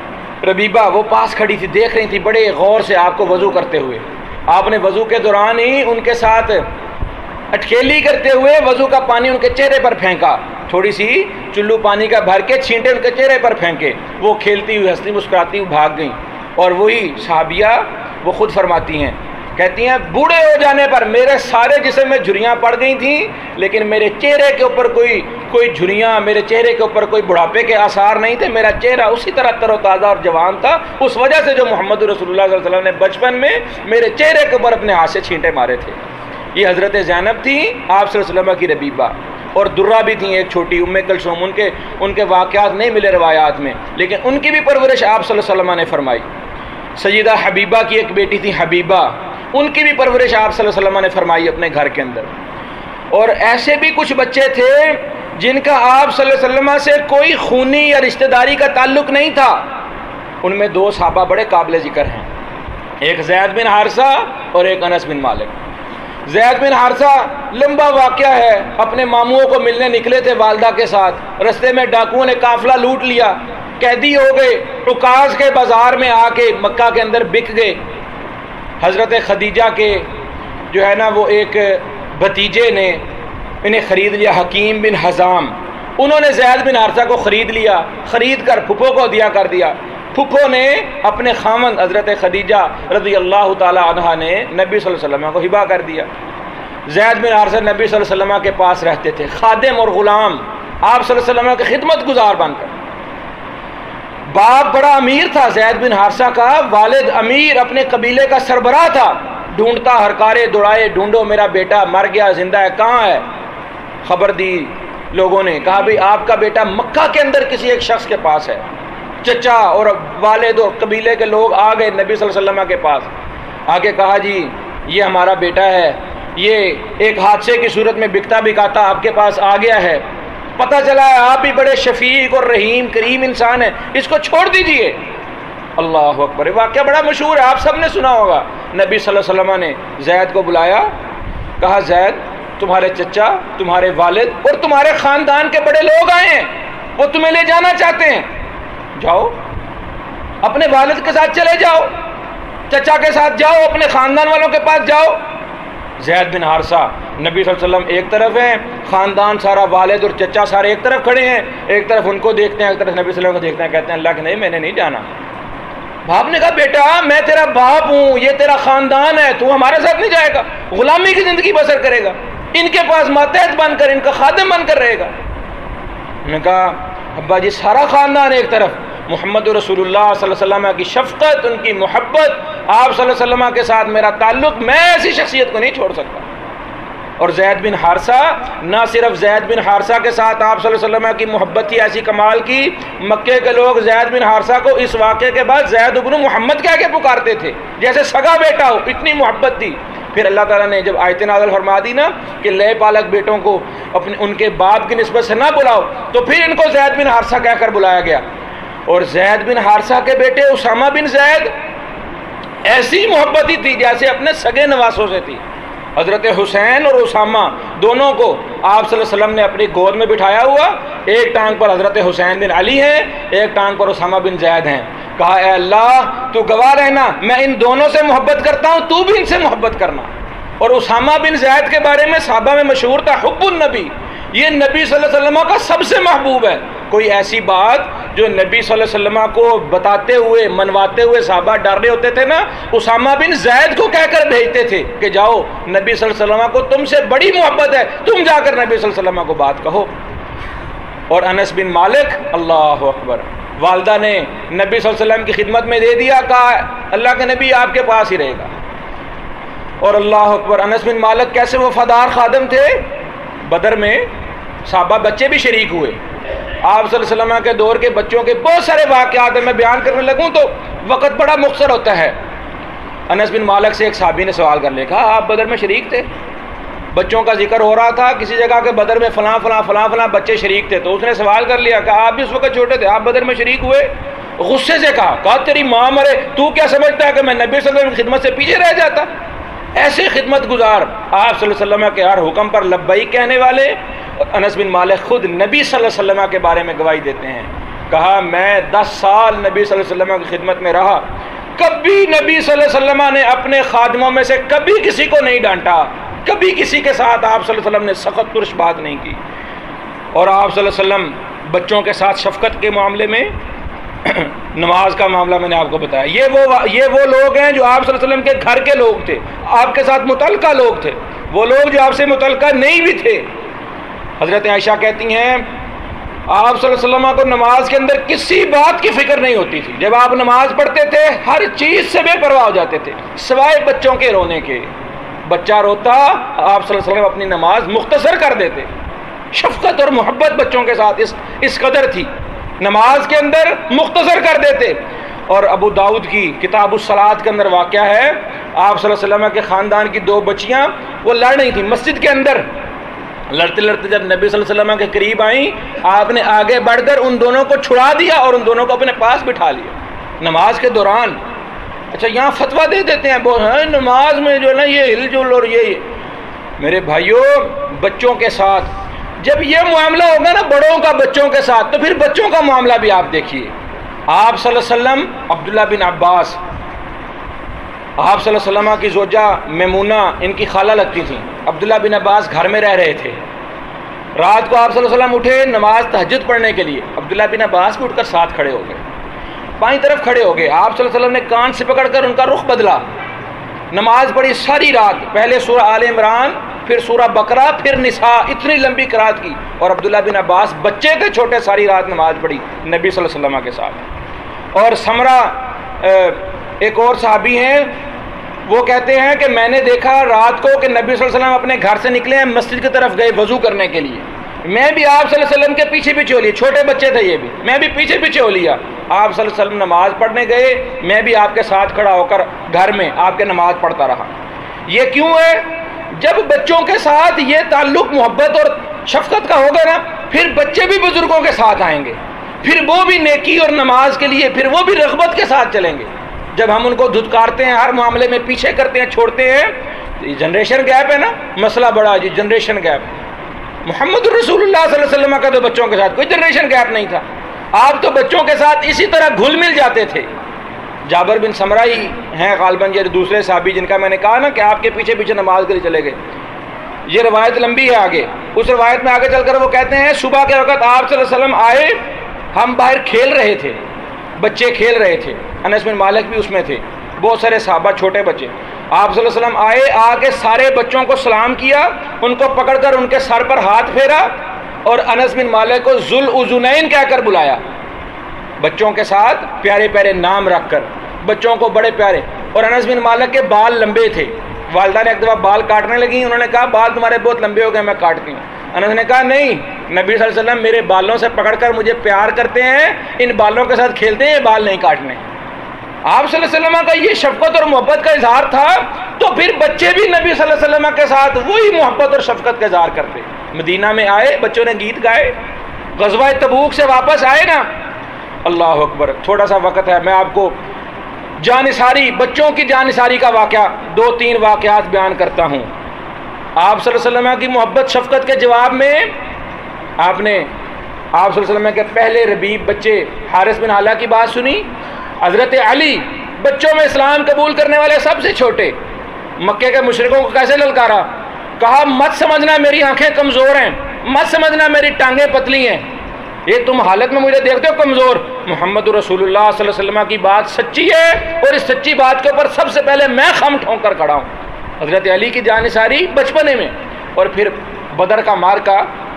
ربیبہ وہ پاس کھڑی تھی، دیکھ رہی تھی بڑے غور سے آپ کو وضو کرتے ہوئے. آپ نے وضو کے دوران ہی ان کے ساتھ اٹکیلی کرتے ہوئے وضو کا پانی ان کے چہرے پر پھینکا، تھوڑی سی چلو پانی کا بھر کے چھینٹے ان کے چہرے پر پھینکے. وہ کھیلتی ہوئی ہنستی مسکراتی ہوئی بھاگ گئیں. اور وہی صحابیہ وہ خود فرماتی ہیں، کہتی ہیں بوڑھے ہو جانے پر میرے سارے جسم میں جھریاں پڑ گئی تھیں، لیکن میرے چہرے کے اوپر کوئی کوئی جھریاں، میرے چہرے کے اوپر کوئی بڑھاپے کے آثار نہیں تھے. میرا چہرہ اسی طرح تر و تازہ اور جوان تھا، اس وجہ سے جو محمد رسول اللہ صلی اللہ علیہ وسلم نے بچپن میں میرے چہرے کے اوپر اپنے ہاتھ سے چھینٹے مارے تھے. یہ حضرت زینب تھیں آپ صلی اللہ علیہ وسلم کی ربیبہ، اور درہ بھی تھیں ایک چھوٹی ام کلثوم. ان کے ان کے واقعات نہیں ملے روایات میں، لیکن ان کی بھی پرورش آپ صلی اللہ علیہ وسلم نے فرمائی. سیدہ حبیبہ کی ایک بیٹی تھی حبیبہ، ان کی بھی پرورش آپ صلی اللہ علیہ وسلم نے فرمائی اپنے گھر کے اندر. اور ایسے بھی کچھ بچے تھے جن کا آپ صلی اللہ علیہ وسلم سے کوئی خونی یا رشتہ داری کا تعلق نہیں تھا. ان میں دو صحابہ بڑے قابل ذکر ہیں، ایک زید بن حارثہ اور ایک انس بن مالک. زید بن حارثہ لمبا واقعہ ہے، اپنے ماموں کو ملنے نکلے تھے والدہ کے ساتھ، رستے میں ڈاکوؤں نے قافلہ لوٹ لیا، قیدی ہو گئے، عکاظ کے بازار میں آ کے مکہ کے اندر بک گئے. حضرت خدیجہ کے جو ہے نا وہ ایک بھتیجے نے انہیں خرید لیا، حکیم بن حزام. انہوں نے زید بن حارثہ کو خرید لیا، خرید کر پھپھو کو دیا کر دیا. پھپھو نے اپنے خامند حضرت خدیجہ رضی اللہ تعالی عنہا نے نبی صلی اللہ علیہ وسلم کو ہبہ کر دیا. زید بن حارثہ نبی صلی اللہ علیہ وسلم کے پاس رہتے تھے، خادم اور غلام، آپ صلی اللہ علیہ وسلم کی خدمت گزار بن کر. باپ بڑا امیر تھا زید بن حارثہ کا، والد امیر، اپنے قبیلے کا سربراہ تھا. ڈھونڈتا ہرکارے دوڑائے، ڈھونڈو میرا بیٹا مر گیا زندہ ہے، کہاں ہے؟ خبر دی لوگوں نے، کہا بھئی آپ کا بیٹا مکہ کے اندر کسی ایک شخص کے پاس ہے. چچا اور والد اور قبیلے کے لوگ آ گئے نبی صلی اللہ علیہ وسلم کے پاس، آ کے کہا جی یہ ہمارا بیٹا ہے، یہ ایک حادثے کی صورت میں بکتا بکاتا آپ کے پاس آ گیا ہے، پتہ چلا ہے آپ بھی بڑے شفیق اور رحیم کریم انسان ہیں، اس کو چھوڑ دیجئے. اللہ اکبر. واقعہ بڑا مشہور ہے، آپ سب نے سنا ہوگا. نبی صلی اللہ علیہ وسلم نے زید کو بلایا، کہا زید تمہارے چچا، تمہارے والد اور تمہارے خاندان کے بڑے لوگ آئے ہیں، وہ تمہیں لے جانا چاہتے ہیں، جاؤ اپنے والد کے ساتھ چلے جاؤ، چچا کے ساتھ جاؤ، اپنے خاندان والوں کے پاس جاؤ. زید بن حارثہ نبی صلی اللہ علیہ وسلم ایک طرف ہیں، خاندان سارا، والد اور چچا سارے ایک طرف کھڑے ہیں، ایک طرف ان کو دیکھتے ہیں، ایک طرف نبی صلی اللہ علیہ وسلم کو دیکھتے ہیں، کہتے ہیں اللہ کہ نہیں میں نے نہیں جانا. باپ نے کہا بیٹا میں تیرا باپ ہوں، یہ تیرا خاندان ہے، تو ہمارے ساتھ نہیں جائے گا، غلامی کی زندگی بسر کرے گا، ان کے پاس ماتحت بن کر، ان کا خادم بن کر رہے گا. انہوں نے کہا ابا جی سارا خاندان ایک طرف، محمد رسول اللہ صلی اللہ علیہ وسلم کی شفقت، ان کی محبت، آپ صلی اللہ علیہ وسلم کے ساتھ میرا تعلق، میں ایسی شخصیت کو نہیں چھوڑ سکتا. اور زید بن حارثہ، نہ صرف زید بن حارثہ کے ساتھ آپ صلی اللہ علیہ وسلم کی محبت تھی ایسی کمال کی، مکے کے لوگ زید بن حارثہ کو اس واقعے کے بعد زید بن محمد کہہ کے پکارتے تھے، جیسے سگا بیٹا ہو، اتنی محبت تھی. پھر اللہ تعالیٰ نے جب آیت نازل فرما دی نا کہ لے پالک بیٹوں کو اپنے ان کے باپ کی نسبت سے نہ بلاؤ، تو پھر ان کو زید بن حارثہ کہہ کر بلایا گیا. اور زید بن حارثہ کے بیٹے اسامہ بن زید ایسی محبت ہی تھی جیسے اپنے سگے نواسوں سے تھی. حضرت حسین اور اسامہ دونوں کو آپ صلی اللہ علیہ وسلم نے اپنی گود میں بٹھایا ہوا، ایک ٹانگ پر حضرت حسین بن علی ہیں، ایک ٹانگ پر اسامہ بن زید ہیں. کہا اے اللہ تو گواہ رہنا میں ان دونوں سے محبت کرتا ہوں، تو بھی ان سے محبت کرنا. اور اسامہ بن زید کے بارے میں صحابہ میں مشہور تھا حب النبی، یہ نبی صلی اللہ علیہ وسلم کا سب سے محبوب ہے. کوئی ایسی بات جو نبی صلی اللہ علیہ وسلم کو بتاتے ہوئے منواتے ہوئے صحابہ ڈر رہے ہوتے تھے نا، اسامہ بن زید کو کہہ کر بھیجتے تھے کہ جاؤ نبی صلی اللہ علیہ وسلم کو تم سے بڑی محبت ہے، تم جا کر نبی صلی اللہ علیہ وسلم کو بات کہو. اور انس بن مالک، اللہ اکبر، والدہ نے نبی صلی اللہ علیہ وسلم کی خدمت میں دے دیا، کہا اللہ کے نبی آپ کے پاس ہی رہے گا. اور اللہ اکبر، انس بن مالک کیسے وفادار خادم تھے. بدر میں صحابہ بچے بھی شریک ہوئے. آپ صلی اللہ علیہ وسلم کے دور کے بچوں کے بہت سارے واقعات ہیں، میں بیان کرنے لگوں تو وقت بڑا مختصر ہوتا ہے. انس بن مالک سے ایک صحابی نے سوال کر لیا، کہا آپ بدر میں شریک تھے؟ بچوں کا ذکر ہو رہا تھا کسی جگہ کے بدر میں فلاں فلاں فلاں فلاں بچے شریک تھے، تو اس نے سوال کر لیا کہ آپ بھی اس وقت چھوٹے تھے، آپ بدر میں شریک ہوئے؟ غصے سے کہا کہا تیری ماں مرے، تو کیا سمجھتا ہے کہ میں نبی صلی اللہ علیہ وسلم کی خدمت سے پیچھے رہ جاتا؟ ایسے خدمت گزار، آپ صلی اللہ علیہ وسلم کے ہر حکم پر لبیک کہنے والے. انس بن مالک خود نبی صلی اللہ علیہ وسلم کے بارے میں گواہی دیتے ہیں، کہا میں دس سال نبی صلی اللہ علیہ وسلم کی خدمت میں رہا، کبھی نبی صلی اللہ علیہ وسلم نے اپنے خادموں میں سے کبھی کسی کو نہیں ڈانٹا، کبھی کسی کے ساتھ آپ صلی اللہ علیہ وسلم نے سخت ترش بات نہیں کی۔ اور آپ صلی اللہ علیہ وسلم بچوں کے ساتھ شفقت کے معاملے میں، نماز کا معاملہ میں نے آپ کو بتایا، یہ وہ یہ وہ لوگ ہیں جو آپ صلی اللہ علیہ وسلم کے گھر کے لوگ تھے، آپ کے ساتھ متعلقہ لوگ تھے، وہ لوگ جو آپ سے متعلقہ نہیں بھی تھے۔ حضرت عائشہ کہتی ہیں آپ صلی اللہ علیہ وسلم کو نماز کے اندر کسی بات کی فکر نہیں ہوتی تھی، جب آپ نماز پڑھتے تھے ہر چیز سے بے پرواہ ہو جاتے تھے سوائے بچوں کے رونے کے۔ بچہ روتا آپ صلی اللہ علیہ وسلم اپنی نماز مختصر کر دیتے۔ شفقت اور محبت بچوں کے ساتھ اس اس قدر تھی، نماز کے اندر مختصر کر دیتے۔ اور ابو داؤد کی کتاب الصلاۃ کے اندر واقعہ ہے، آپ صلی اللہ علیہ وسلم کے خاندان کی دو بچیاں وہ لڑ رہی تھیں مسجد کے اندر، لڑتے لڑتے جب نبی صلی اللہ علیہ وسلم کے قریب آئیں، آپ نے آگے بڑھ کر ان دونوں کو چھڑا دیا اور ان دونوں کو اپنے پاس بٹھا لیا نماز کے دوران۔ اچھا یہاں فتویٰ دے دیتے ہیں وہ ہیں نماز میں جو ہے نا یہ ہل جل اور یہ میرے بھائیوں بچوں کے ساتھ جب یہ معاملہ ہوگا نا بڑوں کا بچوں کے ساتھ، تو پھر بچوں کا معاملہ بھی آپ دیکھیے۔ آپ صلی اللہ علیہ وسلم عبداللہ بن عباس، آپ صلی اللہ علیہ وسلم کی زوجہ میمونہ ان کی خالہ لگتی تھیں، عبداللہ بن عباس گھر میں رہ رہے تھے۔ رات کو آپ صلی اللہ علیہ وسلم اٹھے نماز تہجد پڑھنے کے لیے، عبداللہ بن عباس بھی اٹھ کر ساتھ کھڑے ہو گئے، بائیں طرف کھڑے ہو گئے۔ آپ صلی اللہ علیہ وسلم نے کان سے پکڑ کر ان کا رخ بدلا، نماز پڑھی ساری رات، پہلے سورہ آل عمران، پھر سورہ بقرہ، پھر نساء، اتنی لمبی قرات کی۔ اور عبداللہ بن عباس بچے تھے چھوٹے، ساری رات نماز پڑھی نبی صلی اللہ علیہ وسلم کے ساتھ۔ اور سمرہ ایک اور صحابی ہیں، وہ کہتے ہیں کہ میں نے دیکھا رات کو کہ نبی صلی اللہ علیہ وسلم اپنے گھر سے نکلے ہیں، مسجد کی طرف گئے وضو کرنے کے لیے، میں بھی آپ صلی اللہ علیہ وسلم کے پیچھے پیچھے ہو لیا، چھوٹے بچے تھے یہ بھی، میں بھی پیچھے پیچھے ہو لیا۔ آپ صلی اللہ علیہ وسلم نماز پڑھنے گئے، میں بھی آپ کے ساتھ کھڑا ہو کر گھر میں آپ کے نماز پڑھتا رہا۔ یہ کیوں ہے؟ جب بچوں کے ساتھ یہ تعلق محبت اور شفقت کا ہوگا نا، پھر بچے بھی بزرگوں کے ساتھ آئیں گے، پھر وہ بھی نیکی اور نماز کے لیے پھر وہ بھی رغبت کے ساتھ چلیں گے۔ جب ہم ان کو دھتکارتے ہیں، ہر معاملے میں پیچھے کرتے ہیں، چھوڑتے ہیں، یہ جنریشن گیپ ہے نا، مسئلہ بڑا جی جنریشن گیپ۔ محمد الرسول اللہ صلی اللہ علیہ وسلم کا تو بچوں کے ساتھ کوئی جنریشن گیپ نہیں تھا، آپ تو بچوں کے ساتھ اسی طرح گھل مل جاتے تھے۔ جابر بن سمرہ ہی ہیں غالباً یہ دوسرے صحابی جن کا میں نے کہا نا کہ آپ کے پیچھے پیچھے نماز کے لیے چلے گئے، یہ روایت لمبی ہے آگے، اس روایت میں آگے چل کر وہ کہتے ہیں صبح کے وقت آپ صلی اللہ علیہ وسلم آئے، ہم باہر کھیل رہے تھے، بچے کھیل رہے تھے، انس بن مالک بھی اس میں تھے، بہت سارے صحابہ چھوٹے بچے۔ آپ صلی اللہ علیہ وسلم آئے، آ کے سارے بچوں کو سلام کیا، ان کو پکڑ کر ان کے سر پر ہاتھ پھیرا اور انس بن مالک کو ذو الاذنین کہہ کر بلایا، بچوں کے ساتھ پیارے پیارے نام رکھ کر، بچوں کو بڑے پیارے۔ اور انس بن مالک کے بال لمبے تھے، والدہ نے ایک دفعہ بال کاٹنے لگی، انہوں نے کہا بال تمہارے بہت لمبے ہو گئے میں کاٹتی ہوں۔ انس نے کہا نہیں، نبی صلی اللہ علیہ وسلم میرے بالوں سے پکڑ کر مجھے پیار کرتے ہیں، ان بالوں کے ساتھ کھیلتے ہیں، یہ بال نہیں کاٹنے۔ آپ صلی اللہ علیہ وسلم کا یہ شفقت اور محبت کا اظہار تھا، تو پھر بچے بھی نبی صلی اللہ علیہ وسلم کے ساتھ وہی محبت اور شفقت کا اظہار کرتے۔ مدینہ میں آئے، بچوں نے گیت گائے، غزوہ تبوک سے واپس آئے نا، اللہ اکبر، تھوڑا سا وقت ہے، میں آپ کو جانثاری، بچوں کی جانثاری کا واقعہ دو تین واقعات بیان کرتا ہوں۔ آپ صلی اللہ علیہ وسلم کی محبت شفقت کے جواب میں آپ نے آپ صلی اللہ علیہ وسلم کے پہلے ربیب بچے حارث بن حالہ کی بات سنی۔ حضرت علی بچوں میں اسلام قبول کرنے والے سب سے چھوٹے، مکے کے مشرکوں کو کیسے للکارا، کہا مت سمجھنا میری آنکھیں کمزور ہیں، مت سمجھنا میری ٹانگیں پتلی ہیں، یہ تم حالت میں مجھے دیکھتے ہو کمزور، محمد رسول اللہ صلی اللہ علیہ وسلم کی بات سچی ہے اور اس سچی بات کے اوپر سب سے پہلے میں خم ٹھونک کر کھڑا ہوں۔ حضرت علی کی جانثاری بچپنے میں، اور پھر بدر کا مارکا،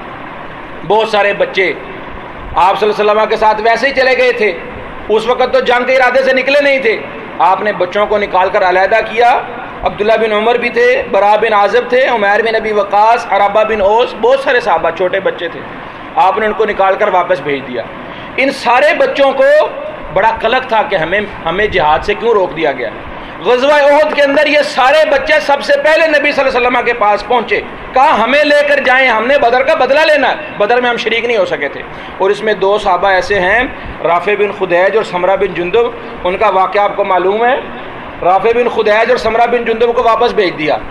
بہت سارے بچے آپ صلی اللہ علیہ وسلم کے ساتھ ویسے ہی چلے گئے تھے، اس وقت تو جنگ کے ارادے سے نکلے نہیں تھے، آپ نے بچوں کو نکال کر علیحدہ کیا، عبداللہ بن عمر بھی تھے، برا بن عازب تھے، عمیر بن ابی وقاص، عربہ بن اوس، بہت سارے صحابہ چھوٹے بچے تھے، آپ نے ان کو نکال کر واپس بھیج دیا۔ ان سارے بچوں کو بڑا قلق تھا کہ ہمیں ہمیں جہاد سے کیوں روک دیا گیا۔ غزوہ احد کے اندر یہ سارے بچے سب سے پہلے نبی صلی اللہ علیہ وسلم کے پاس پہنچے، کہا ہمیں لے کر جائیں، ہم نے بدر کا بدلہ لینا ہے، بدر میں ہم شریک نہیں ہو سکے تھے۔ اور اس میں دو صحابہ ایسے ہیں، رافع بن خدیج اور سمرہ بن جندب، ان کا واقعہ آپ کو معلوم ہے۔ رافع بن خدیج اور سمرہ بن جندب کو واپس بھیج دیا،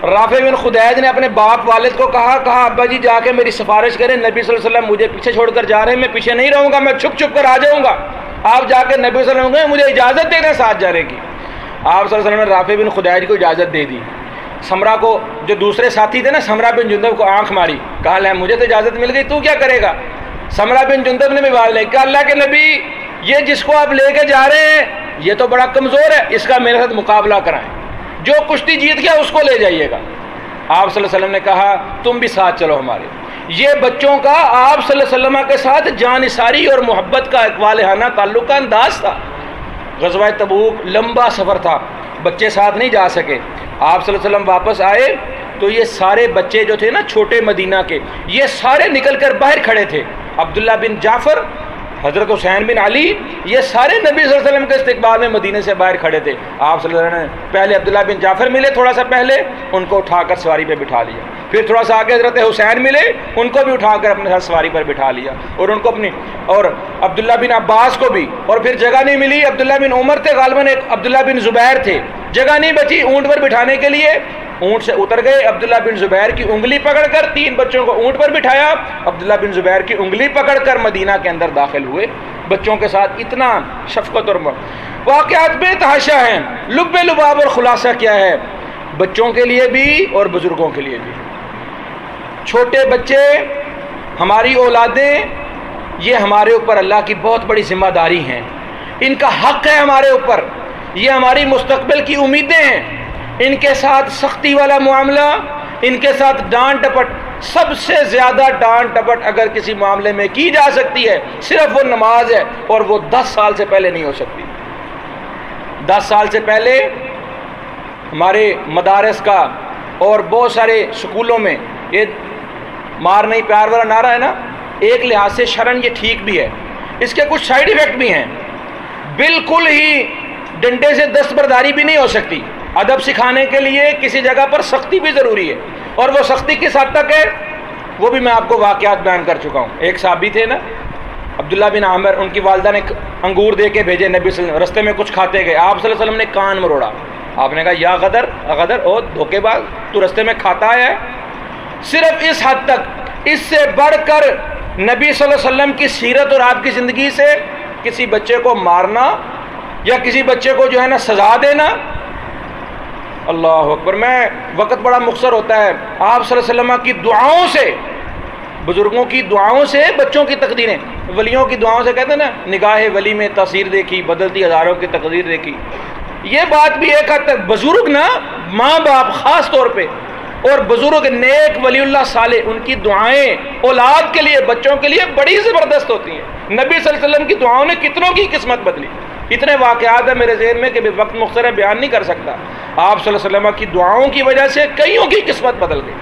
رافع بن خدیج نے اپنے باپ والد کو کہا کہا ابا جی جا کے میری سفارش کریں، نبی صلی اللہ علیہ وسلم مجھے پیچھے چھوڑ کر جا رہے ہیں، میں پیچھے نہیں رہوں گا، میں چھپ چھپ کر آ جاؤں گا، آپ جا کے نبی صلی اللہ علیہ وسلم مجھے اجازت دے دیں ساتھ جانے کی۔ آپ صلی اللہ علیہ وسلم نے رافع بن خدیج کو اجازت دے دی۔ سمرہ کو، جو دوسرے ساتھی تھے نا، سمرہ بن جندب کو آنکھ ماری، کہا لے مجھے تو اجازت مل گئی، تو کیا کرے گا؟ سمرہ بن جندب نے بھی بات نہیں، کہا اللہ کے نبی یہ جس کو آپ لے کے جا رہے ہیں یہ تو بڑا کمزور ہے، اس کا میرے ساتھ مقابلہ کرائیں، جو کشتی جیت گیا اس کو لے جائیے گا۔ آپ صلی اللہ علیہ وسلم نے کہا تم بھی ساتھ چلو ہمارے۔ یہ بچوں کا آپ صلی اللہ علیہ وسلم کے ساتھ جانثاری اور محبت کا ایک والہانہ تعلق کا انداز تھا۔ غزوہ تبوک لمبا سفر تھا، بچے ساتھ نہیں جا سکے۔ آپ صلی اللہ علیہ وسلم واپس آئے تو یہ سارے بچے جو تھے نا چھوٹے مدینہ کے، یہ سارے نکل کر باہر کھڑے تھے۔ عبداللہ بن جعفر، حضرت حسین بن علی، یہ سارے نبی صلی اللہ علیہ وسلم کے استقبال میں مدینے سے باہر کھڑے تھے۔ آپ صلی اللہ علیہ وسلم نے پہلے عبداللہ بن جعفر ملے، تھوڑا سا پہلے ان کو اٹھا کر سواری پہ بٹھا لیا، پھر تھوڑا سا آگے حضرت حسین ملے، ان کو بھی اٹھا کر اپنے ساتھ سواری پر بٹھا لیا، اور ان کو اپنی، اور عبداللہ بن عباس کو بھی، اور پھر جگہ نہیں ملی، عبداللہ بن عمر تھے غالباً، ایک عبداللہ بن زبیر تھے، جگہ نہیں بچی اونٹ پر بٹھانے کے لیے، اونٹ سے اتر گئے، عبداللہ بن زبیر کی انگلی پکڑ کر تین بچوں کو اونٹ پر بٹھایا، عبداللہ بن زبیر کی انگلی پکڑ کر مدینہ کے اندر داخل ہوئے بچوں کے ساتھ۔ اتنا شفقت اور واقعات بے تحاشا ہیں۔ لب لباب اور خلاصہ کیا ہے؟ بچوں کے لیے بھی اور بزرگوں کے لیے بھی، چھوٹے بچے ہماری اولادیں، یہ ہمارے اوپر اللہ کی بہت بڑی ذمہ داری ہیں، ان کا حق ہے ہمارے اوپر، یہ ہماری مستقبل کی امیدیں ہیں۔ ان کے ساتھ سختی والا معاملہ، ان کے ساتھ ڈانٹ ڈپٹ، سب سے زیادہ ڈانٹ ڈپٹ اگر کسی معاملے میں کی جا سکتی ہے صرف وہ نماز ہے، اور وہ دس سال سے پہلے نہیں ہو سکتی۔ دس سال سے پہلے ہمارے مدارس کا اور بہت سارے سکولوں میں یہ مار نہیں پیار والا نعرہ ہے نا، ایک لحاظ سے شرعاً یہ ٹھیک بھی ہے، اس کے کچھ سائیڈ ایفیکٹ بھی ہیں۔ بالکل ہی ڈنڈے سے دستبرداری بھی نہیں ہو سکتی، ادب سکھانے کے لیے کسی جگہ پر سختی بھی ضروری ہے، اور وہ سختی کس حد تک ہے وہ بھی میں آپ کو واقعات بیان کر چکا ہوں۔ ایک صحابی تھے نا عبداللہ بن عامر، ان کی والدہ نے انگور دے کے بھیجے نبی صلی اللہ علیہ وسلم، رستے میں کچھ کھاتے گئے، آپ صلی اللہ علیہ وسلم نے کان مروڑا، آپ نے کہا یا غدر غدر او دھوکے باز، تو رستے میں کھاتا آیا ہے۔ صرف اس حد تک، اس سے بڑھ کر نبی صلی اللہ علیہ وسلم کی سیرت اور آپ کی زندگی سے کسی بچے کو مارنا یا کسی بچے کو جو ہے نا سزا دینا، اللہ اکبر۔ میں وقت بڑا مختصر ہوتا ہے، آپ صلی اللہ علیہ وسلم کی دعاؤں سے، بزرگوں کی دعاؤں سے بچوں کی تقدیریں، ولیوں کی دعاؤں سے، کہتے ہیں نا نگاہ ولی میں تاثیر دیکھی، بدلتی ہزاروں کی تقدیر دیکھی۔ یہ بات بھی ایک حد تک بزرگ نا، ماں باپ خاص طور پہ، اور بزرگ نیک ولی اللہ صالح، ان کی دعائیں اولاد کے لیے، بچوں کے لیے بڑی زبردست ہوتی ہیں۔ نبی صلی اللہ علیہ وسلم کی دعاؤں نے کتنوں کی قسمت بدلی۔ اتنے واقعات ہیں میرے ذہن میں کہ وقت مختصر ہے، بیان نہیں کر سکتا۔ آپ صلی اللہ علیہ وسلم کی دعاؤں کی وجہ سے کئیوں کی قسمت بدل گئی۔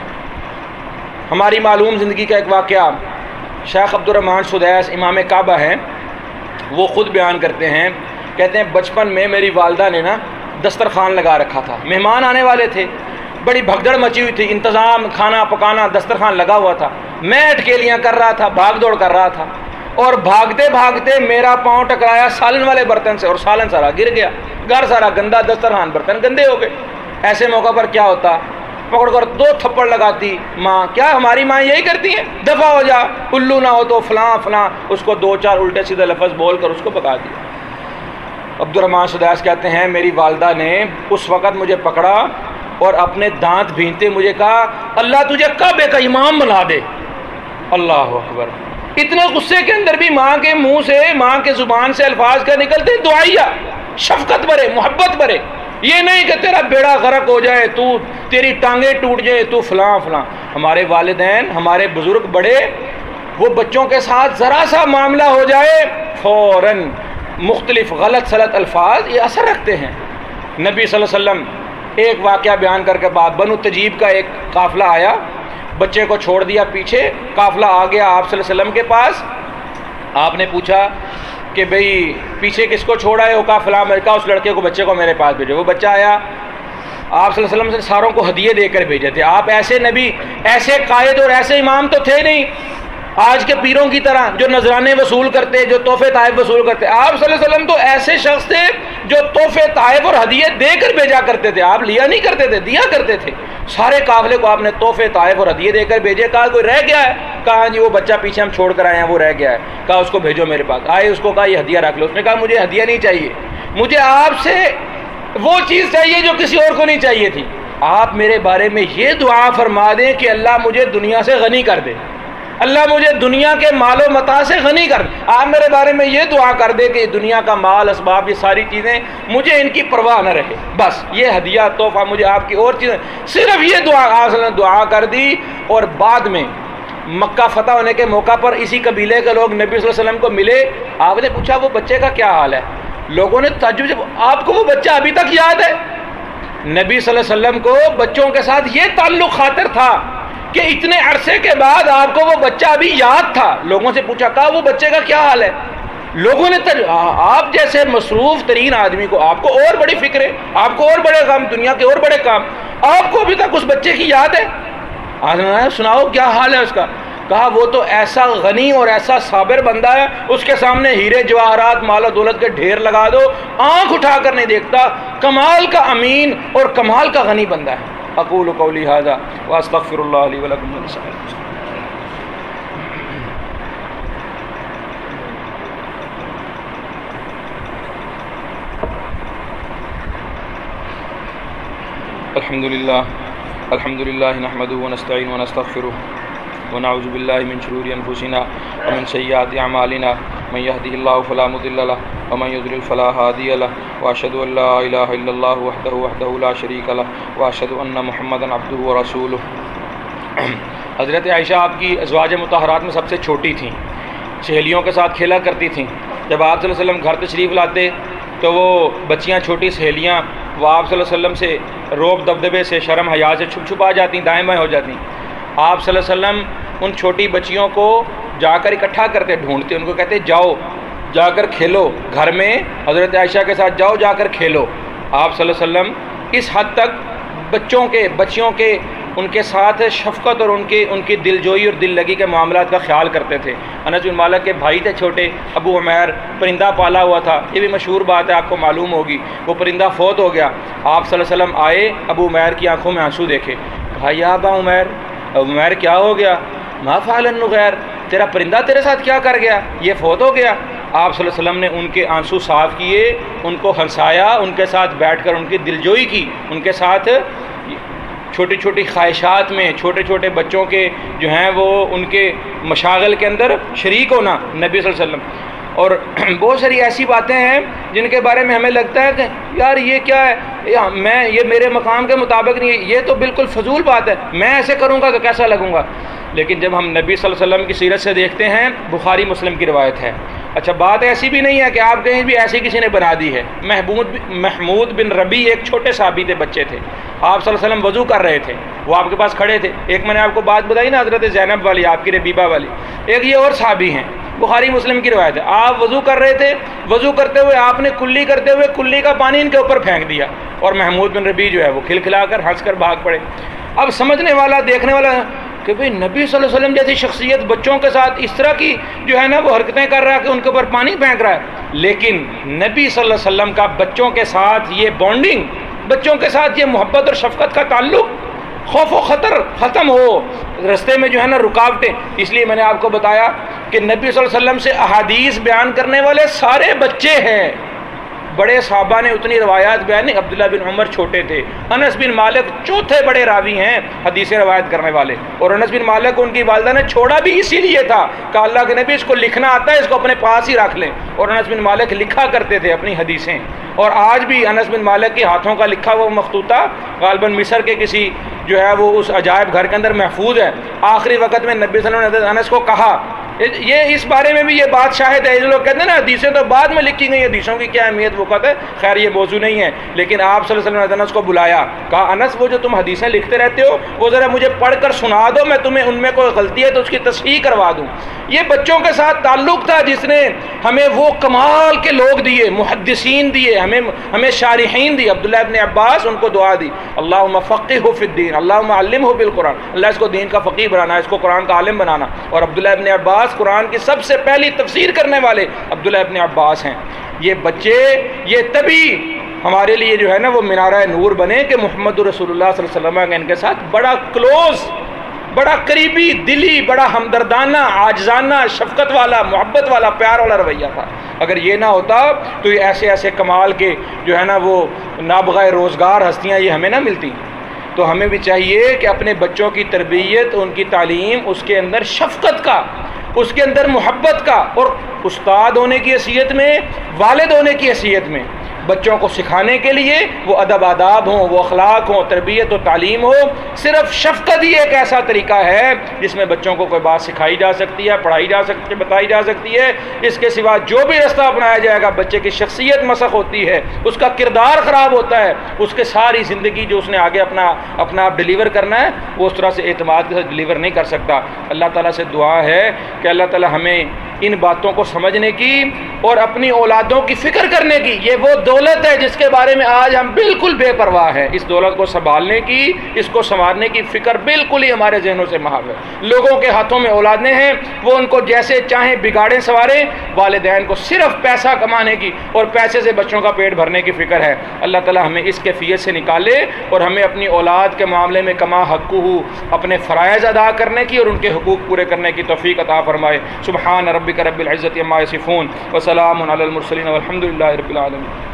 ہماری معلوم زندگی کا ایک واقعہ، شیخ عبد الرحمن سدیس امام کعبہ ہیں، وہ خود بیان کرتے ہیں، کہتے ہیں بچپن میں میری والدہ نے نا دسترخوان لگا رکھا تھا، مہمان آنے والے تھے، بڑی بھگدڑ مچی ہوئی تھی، انتظام، کھانا پکانا، دسترخوان لگا ہوا تھا، میں اٹکیلیاں کر رہا تھا، بھاگ دوڑ کر رہا تھا، اور بھاگتے بھاگتے میرا پاؤں ٹکرایا سالن والے برتن سے، اور سالن سارا گر گیا، گھر سارا گندا، دسترخوان برتن گندے ہو گئے۔ ایسے موقع پر کیا ہوتا؟ پکڑ کر دو تھپڑ لگاتی ماں، کیا ہماری ماں یہی کرتی ہیں؟ دفع ہو جا، الو نہ ہو تو فلاں فلاں، اس کو دو چار الٹے سیدھے لفظ بول کر اس کو پکا دیا۔ عبد الرحمن سدیس کہتے ہیں میری والدہ نے اس وقت مجھے پکڑا اور اپنے دانت بھینتے مجھے کہا اللہ تجھے کعبے کا امام بنا دے۔ اللہ اکبر۔ اتنے غصے کے اندر بھی ماں کے منہ سے، ماں کے زبان سے الفاظ کا نکلتے دعائیا، شفقت بھرے، محبت بھرے، یہ نہیں کہ تیرا بیڑا غرق ہو جائے، تو تیری ٹانگیں ٹوٹ جائے، تو فلاں فلاں۔ ہمارے والدین، ہمارے بزرگ بڑے، وہ بچوں کے ساتھ ذرا سا معاملہ ہو جائے فوراً مختلف غلط سلط الفاظ یہ اثر رکھتے ہیں۔ نبی صلی اللہ علیہ وسلم ایک واقعہ بیان کر کے بعد، بنو تجیب کا ایک قافلہ آیا، بچے کو چھوڑ دیا پیچھے، قافلہ آ گیا آپ صلی اللہ علیہ وسلم کے پاس۔ آپ نے پوچھا کہ بھئی پیچھے کس کو چھوڑا ہے؟ وہ کہا فلاں، میں کہا اس لڑکے کو، بچے کو میرے پاس بھیجو۔ وہ بچہ آیا، آپ صلی اللہ علیہ وسلم سے ساروں کو ہدیے دے کر بھیجے تھے۔ آپ ایسے نبی، ایسے قائد اور ایسے امام تو تھے نہیں، آج کے پیروں کی طرح جو نذرانے وصول کرتے، جو تحفے تحائف وصول کرتے. آپ صلی اللہ علیہ وسلم تو ایسے شخص تھے جو تحفے تحائف اور ہدیے دے کر بھیجا کرتے تھے. آپ لیا نہیں کرتے تھے، دیا کرتے تھے. سارے قافلے کو آپ نے تحفے تحائف اور ہدیے دے کر بھیجے. کہا کوئی رہ گیا ہے؟ کہا جی وہ بچہ پیچھے ہم چھوڑ کر آئے ہیں وہ رہ گیا ہے. کہا اس کو بھیجو میرے پاس. آئے اس کو کہا یہ ہدیہ رکھ لو. اس نے کہا مجھے ہدیہ نہیں چاہیے، مجھے آپ سے وہ چیز چاہیے جو کسی اور کو نہیں چاہیے تھی. آپ میرے بارے میں یہ دعا فرما دیں کہ اللہ مجھے دنیا سے غنی کر دے، اللہ مجھے دنیا کے مال و متاع سے غنی کر دے. آپ میرے بارے میں یہ دعا کر دے کہ دنیا کا مال اسباب یہ ساری چیزیں مجھے ان کی پرواہ نہ رہے، بس یہ ہدیہ تحفہ مجھے آپ کی اور چیزیں. صرف یہ دعا آپ نے دعا کر دی. اور بعد میں مکہ فتح ہونے کے موقع پر اسی قبیلے کے لوگ نبی صلی اللہ علیہ وسلم کو ملے. آپ نے پوچھا وہ بچے کا کیا حال ہے؟ لوگوں نے تعجب سے، آپ کو وہ بچہ ابھی تک یاد ہے؟ نبی صلی اللہ علیہ وسلم کو بچوں کے ساتھ یہ تعلق خاطر تھا کہ اتنے عرصے کے بعد آپ کو وہ بچہ ابھی یاد تھا. لوگوں سے پوچھا، کہا وہ بچے کا کیا حال ہے؟ لوگوں نے تج... آپ جیسے مصروف ترین آدمی کو، آپ کو اور بڑی فکر ہے، آپ کو اور بڑے کام، دنیا کے اور بڑے کام، آپ کو ابھی تک اس بچے کی یاد ہے؟ سناؤ کیا حال ہے اس کا؟ کہا وہ تو ایسا غنی اور ایسا صابر بندہ ہے، اس کے سامنے ہیرے جواہرات مال و دولت کے ڈھیر لگا دو آنکھ اٹھا کر نہیں دیکھتا. کمال کا امین اور کمال کا غنی بندہ ہے. اقول قولی ھذا واستغفر اللہ لی ولکم ولسائر المسلمین. الحمد للہ الحمد للہ نحمده ونستعینه ونستغفره ونعوذ باللہ من شرور انفسنا ومن سیئات اعمالنا من يهده الله فلا مضل له ومن يضلل فلا هادي له واشهد ان لا اله الا الله وحده وحده لا شريك له واشهد ان محمدا عبده ورسوله. حضرت عائشہ آپ کی ازواج مطہرات میں سب سے چھوٹی تھیں، سہیلیوں کے ساتھ کھیلا کرتی تھیں. جب آپ صلی اللہ علیہ وسلم گھر تشریف لاتے تو وہ بچیاں چھوٹی سہیلیاں وہ آپ صلی اللہ علیہ وسلم سے روب دبدبے سے شرم حیا سے چھپ چھپا جاتی، دائیں بائیں ہو جاتی. آپ صلی اللہ علیہ وسلم ان چھوٹی بچیوں کو جا کر اکٹھا کرتے، ڈھونڈتے، ان کو کہتے جاؤ جا کر کھیلو گھر میں، حضرت عائشہ کے ساتھ جاؤ جا کر کھیلو. آپ صلی اللہ علیہ وسلم اس حد تک بچوں کے بچیوں کے ان کے ساتھ شفقت اور ان کے ان کی دل جوئی اور دل لگی کے معاملات کا خیال کرتے تھے. انس بن مالک کے بھائی تھے چھوٹے، ابو عمیر، پرندہ پالا ہوا تھا. یہ بھی مشہور بات ہے، آپ کو معلوم ہوگی. وہ پرندہ فوت ہو گیا. آپ صلی اللہ علیہ وسلم آئے، ابو عمیر کی آنکھوں میں آنسو دیکھے. کہا یا ابا عمیر، ابو عمیر کیا ہو گیا؟ ما فعل النغیر، تیرا پرندہ تیرے ساتھ کیا کر گیا؟ یہ فوت ہو گیا. آپ صلی اللہ علیہ وسلم نے ان کے آنسو صاف کیے، ان کو ہنسایا، ان کے ساتھ بیٹھ کر ان کی دلجوئی کی، ان کے ساتھ چھوٹی چھوٹی خواہشات میں چھوٹے چھوٹے بچوں کے جو ہیں وہ ان کے مشاغل کے اندر شریک ہونا نبی صلی اللہ علیہ وسلم. اور بہت ساری ایسی باتیں ہیں جن کے بارے میں ہمیں لگتا ہے کہ یار یہ کیا ہے، میں یہ میرے مقام کے مطابق نہیں ہے، یہ تو بالکل فضول بات ہے، میں ایسے کروں گا تو کیسا لگوں گا. لیکن جب ہم نبی صلی اللہ علیہ وسلم کی سیرت سے دیکھتے ہیں، بخاری مسلم کی روایت ہے. اچھا بات ایسی بھی نہیں ہے کہ آپ کہیں بھی ایسی کسی نے بنا دی ہے. محمود محمود بن ربی ایک چھوٹے صحابی تھے، بچے تھے. آپ صلی اللہ علیہ وسلم وضو کر رہے تھے، وہ آپ کے پاس کھڑے تھے. ایک میں نے آپ کو بات بتائی نا حضرت زینب والی، آپ کی ربیبہ والی. ایک یہ اور صحابی ہیں، بخاری مسلم کی روایت ہے. آپ وضو کر رہے تھے، وضو کرتے ہوئے آپ نے کلی کرتے ہوئے کلی کا پانی ان کے اوپر پھینک دیا، اور محمود بن ربی جو ہے وہ کھلکھلا کر ہنس کر بھاگ پڑے. اب سمجھنے والا دیکھنے والا کہ بھئی نبی صلی اللہ علیہ وسلم جیسی شخصیت بچوں کے ساتھ اس طرح کی جو ہے نا وہ حرکتیں کر رہا ہے کہ ان کے اوپر پانی پھینک رہا ہے. لیکن نبی صلی اللہ علیہ وسلم کا بچوں کے ساتھ یہ بانڈنگ، بچوں کے ساتھ یہ محبت اور شفقت کا تعلق، خوف و خطر ختم ہو، رستے میں جو ہے نا رکاوٹیں. اس لیے میں نے آپ کو بتایا کہ نبی صلی اللہ علیہ وسلم سے احادیث بیان کرنے والے سارے بچے ہیں. بڑے صحابہ نے اتنی روایات بیان نہیں. عبداللہ بن عمر چھوٹے تھے، انس بن مالک چوتھے بڑے راوی ہیں حدیث روایت کرنے والے. اور انس بن مالک کو ان کی والدہ نے چھوڑا بھی اسی لیے تھا کہ اللہ کے نبی اس کو لکھنا آتا ہے، اس کو اپنے پاس ہی رکھ لیں. اور انس بن مالک لکھا کرتے تھے اپنی حدیثیں. اور آج بھی انس بن مالک کے ہاتھوں کا لکھا ہوا مخطوطہ غالباً مصر کے کسی جو ہے وہ اس عجائب گھر کے اندر محفوظ ہے. آخری وقت میں نبی صلی اللہ علیہ وسلم نے انس کو کہا یہ اس بارے میں بھی یہ بات شاہد ہے، لوگ کہتے ہیں نا حدیثیں تو بعد میں لکھی گئی، حدیثوں کی کیا اہمیت وہ کہتے ہیں، خیر یہ موضوع نہیں ہے، لیکن آپ صلی اللہ علیہ وسلم نے انس کو بلایا، کہا انس وہ جو تم حدیثیں لکھتے رہتے ہو وہ ذرا مجھے پڑھ کر سنا دو، میں تمہیں ان میں کوئی غلطی ہے تو اس کی تصحیح کروا دوں۔ یہ بچوں کے ساتھ تعلق تھا جس نے ہمیں وہ کمال کے لوگ دیے، محدثین دیے، ہمیں ہمیں شارحین دی۔ عبداللہ ابن عباس ان کو دعا دی، اللہم فقہہ فی الدین، اللہم علمہ بالقرآن، اللہ اس کو دین کا فقیہ بنانا، اس کو قرآن کا عالم بنانا۔ اور عبداللہ ابن عباس قرآن کی سب سے پہلی تفسیر کرنے والے عبداللہ ابن عباس ہیں۔ یہ بچے یہ تبھی ہمارے لیے جو ہے نا وہ منارہ نور بنے کہ محمد رسول اللہ صلی اللہ علیہ وسلم کا ان کے ساتھ بڑا کلوز، بڑا قریبی دلی، بڑا ہمدردانہ، عاجزانہ، شفقت والا، محبت والا، پیار والا رویہ تھا۔ اگر یہ نہ ہوتا تو یہ ایسے ایسے کمال کے جو ہے نا وہ نابغہ روزگار ہستیاں یہ ہمیں نہ ملتی۔ تو ہمیں بھی چاہیے کہ اپنے بچوں کی تربیت، ان کی تعلیم، اس کے اندر شفقت کا، اس کے اندر محبت کا، اور استاد ہونے کی حیثیت میں، والد ہونے کی حیثیت میں بچوں کو سکھانے کے لیے وہ ادب آداب ہوں، وہ اخلاق ہوں، تربیت و تعلیم ہو۔ صرف شفقت ہی ایک ایسا طریقہ ہے جس میں بچوں کو کوئی بات سکھائی جا سکتی ہے، پڑھائی جا سکتی ہے، بتائی جا سکتی ہے۔ اس کے سوا جو بھی رستہ اپنایا جائے گا بچے کی شخصیت مسخ ہوتی ہے، اس کا کردار خراب ہوتا ہے، اس کے ساری زندگی جو اس نے آگے اپنا اپنا آپ ڈیلیور کرنا ہے وہ اس طرح سے اعتماد کے ساتھ ڈیلیور نہیں کر سکتا۔ اللہ تعالیٰ سے دعا ہے کہ اللہ تعالیٰ ہمیں ان باتوں کو سمجھنے کی اور اپنی اولادوں کی فکر کرنے کی، یہ وہ دولت ہے جس کے بارے میں آج ہم بالکل بے پرواہ ہیں، اس دولت کو سنبھالنے کی، اس کو سنوارنے کی فکر بالکل ہی ہمارے ذہنوں سے محو ہے۔ لوگوں کے ہاتھوں میں اولادیں ہیں، وہ ان کو جیسے چاہیں بگاڑیں سنواریں، والدین کو صرف پیسہ کمانے کی اور پیسے سے بچوں کا پیٹ بھرنے کی فکر ہے۔ اللہ تعالیٰ ہمیں اس کیفیت سے نکالے اور ہمیں اپنی اولاد کے معاملے میں کما حقہ اپنے فرائض ادا کرنے کی اور ان کے حقوق پورے کرنے کی توفیق عطا فرمائے۔ سبحان ربک رب العزت عما یصفون وسلام علی المرسلین والحمد للہ رب العالمین۔